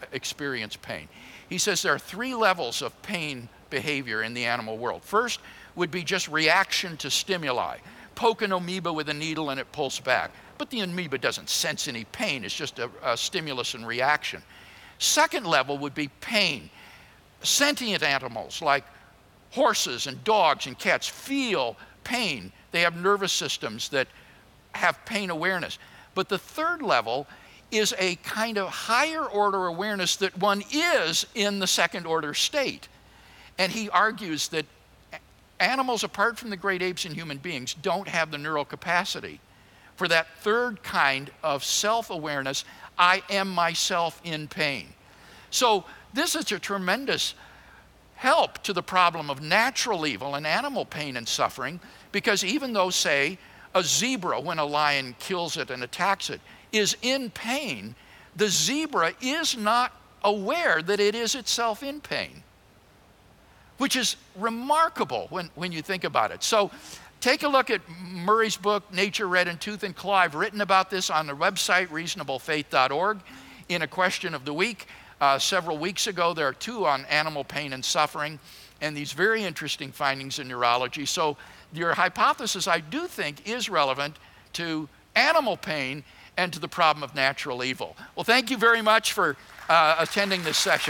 S3: experience pain. He says there are 3 levels of pain behavior in the animal world. First would be just reaction to stimuli. Poke an amoeba with a needle and it pulls back. But the amoeba doesn't sense any pain. It's just a stimulus and reaction. Second level would be pain. Sentient animals like horses and dogs and cats feel pain. They have nervous systems that have pain awareness. But the third level is a kind of higher order awareness that one is in the second order state. And he argues that animals, apart from the great apes and human beings, don't have the neural capacity for that third kind of self-awareness. I am myself in pain. So this is a tremendous help to the problem of natural evil and animal pain and suffering, because even though, say, a zebra, when a lion kills it and attacks it, is in pain, the zebra is not aware that it is itself in pain, which is remarkable when you think about it. So take a look at Murray's book, Nature Red in Tooth and Claw. I've written about this on the website, reasonablefaith.org, in a question of the week. Several weeks ago, there are 2 on animal pain and suffering, and these very interesting findings in neurology. So your hypothesis, I do think, is relevant to animal pain and to the problem of natural evil. Well, thank you very much for attending this session.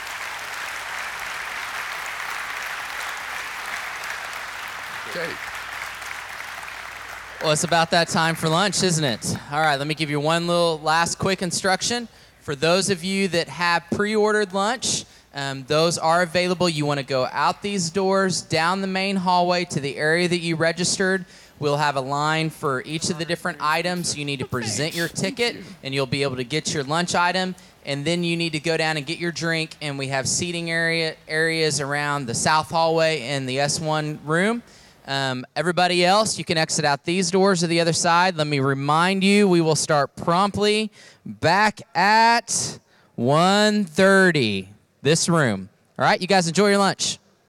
S3: Okay.
S2: Well, it's about that time for lunch, isn't it? All right, let me give you one little last quick instruction. For those of you that have pre-ordered lunch, those are available. You want to go out these doors, down the main hallway to the area that you registered. We'll have a line for each of the different items. You need to present your ticket, and you'll be able to get your lunch item. And then you need to go down and get your drink, and we have seating areas around the south hallway and the S1 room. Everybody else, you can exit out these doors or the other side. Let me remind you, we will start promptly back at 1:30, this room. All right, you guys enjoy your lunch.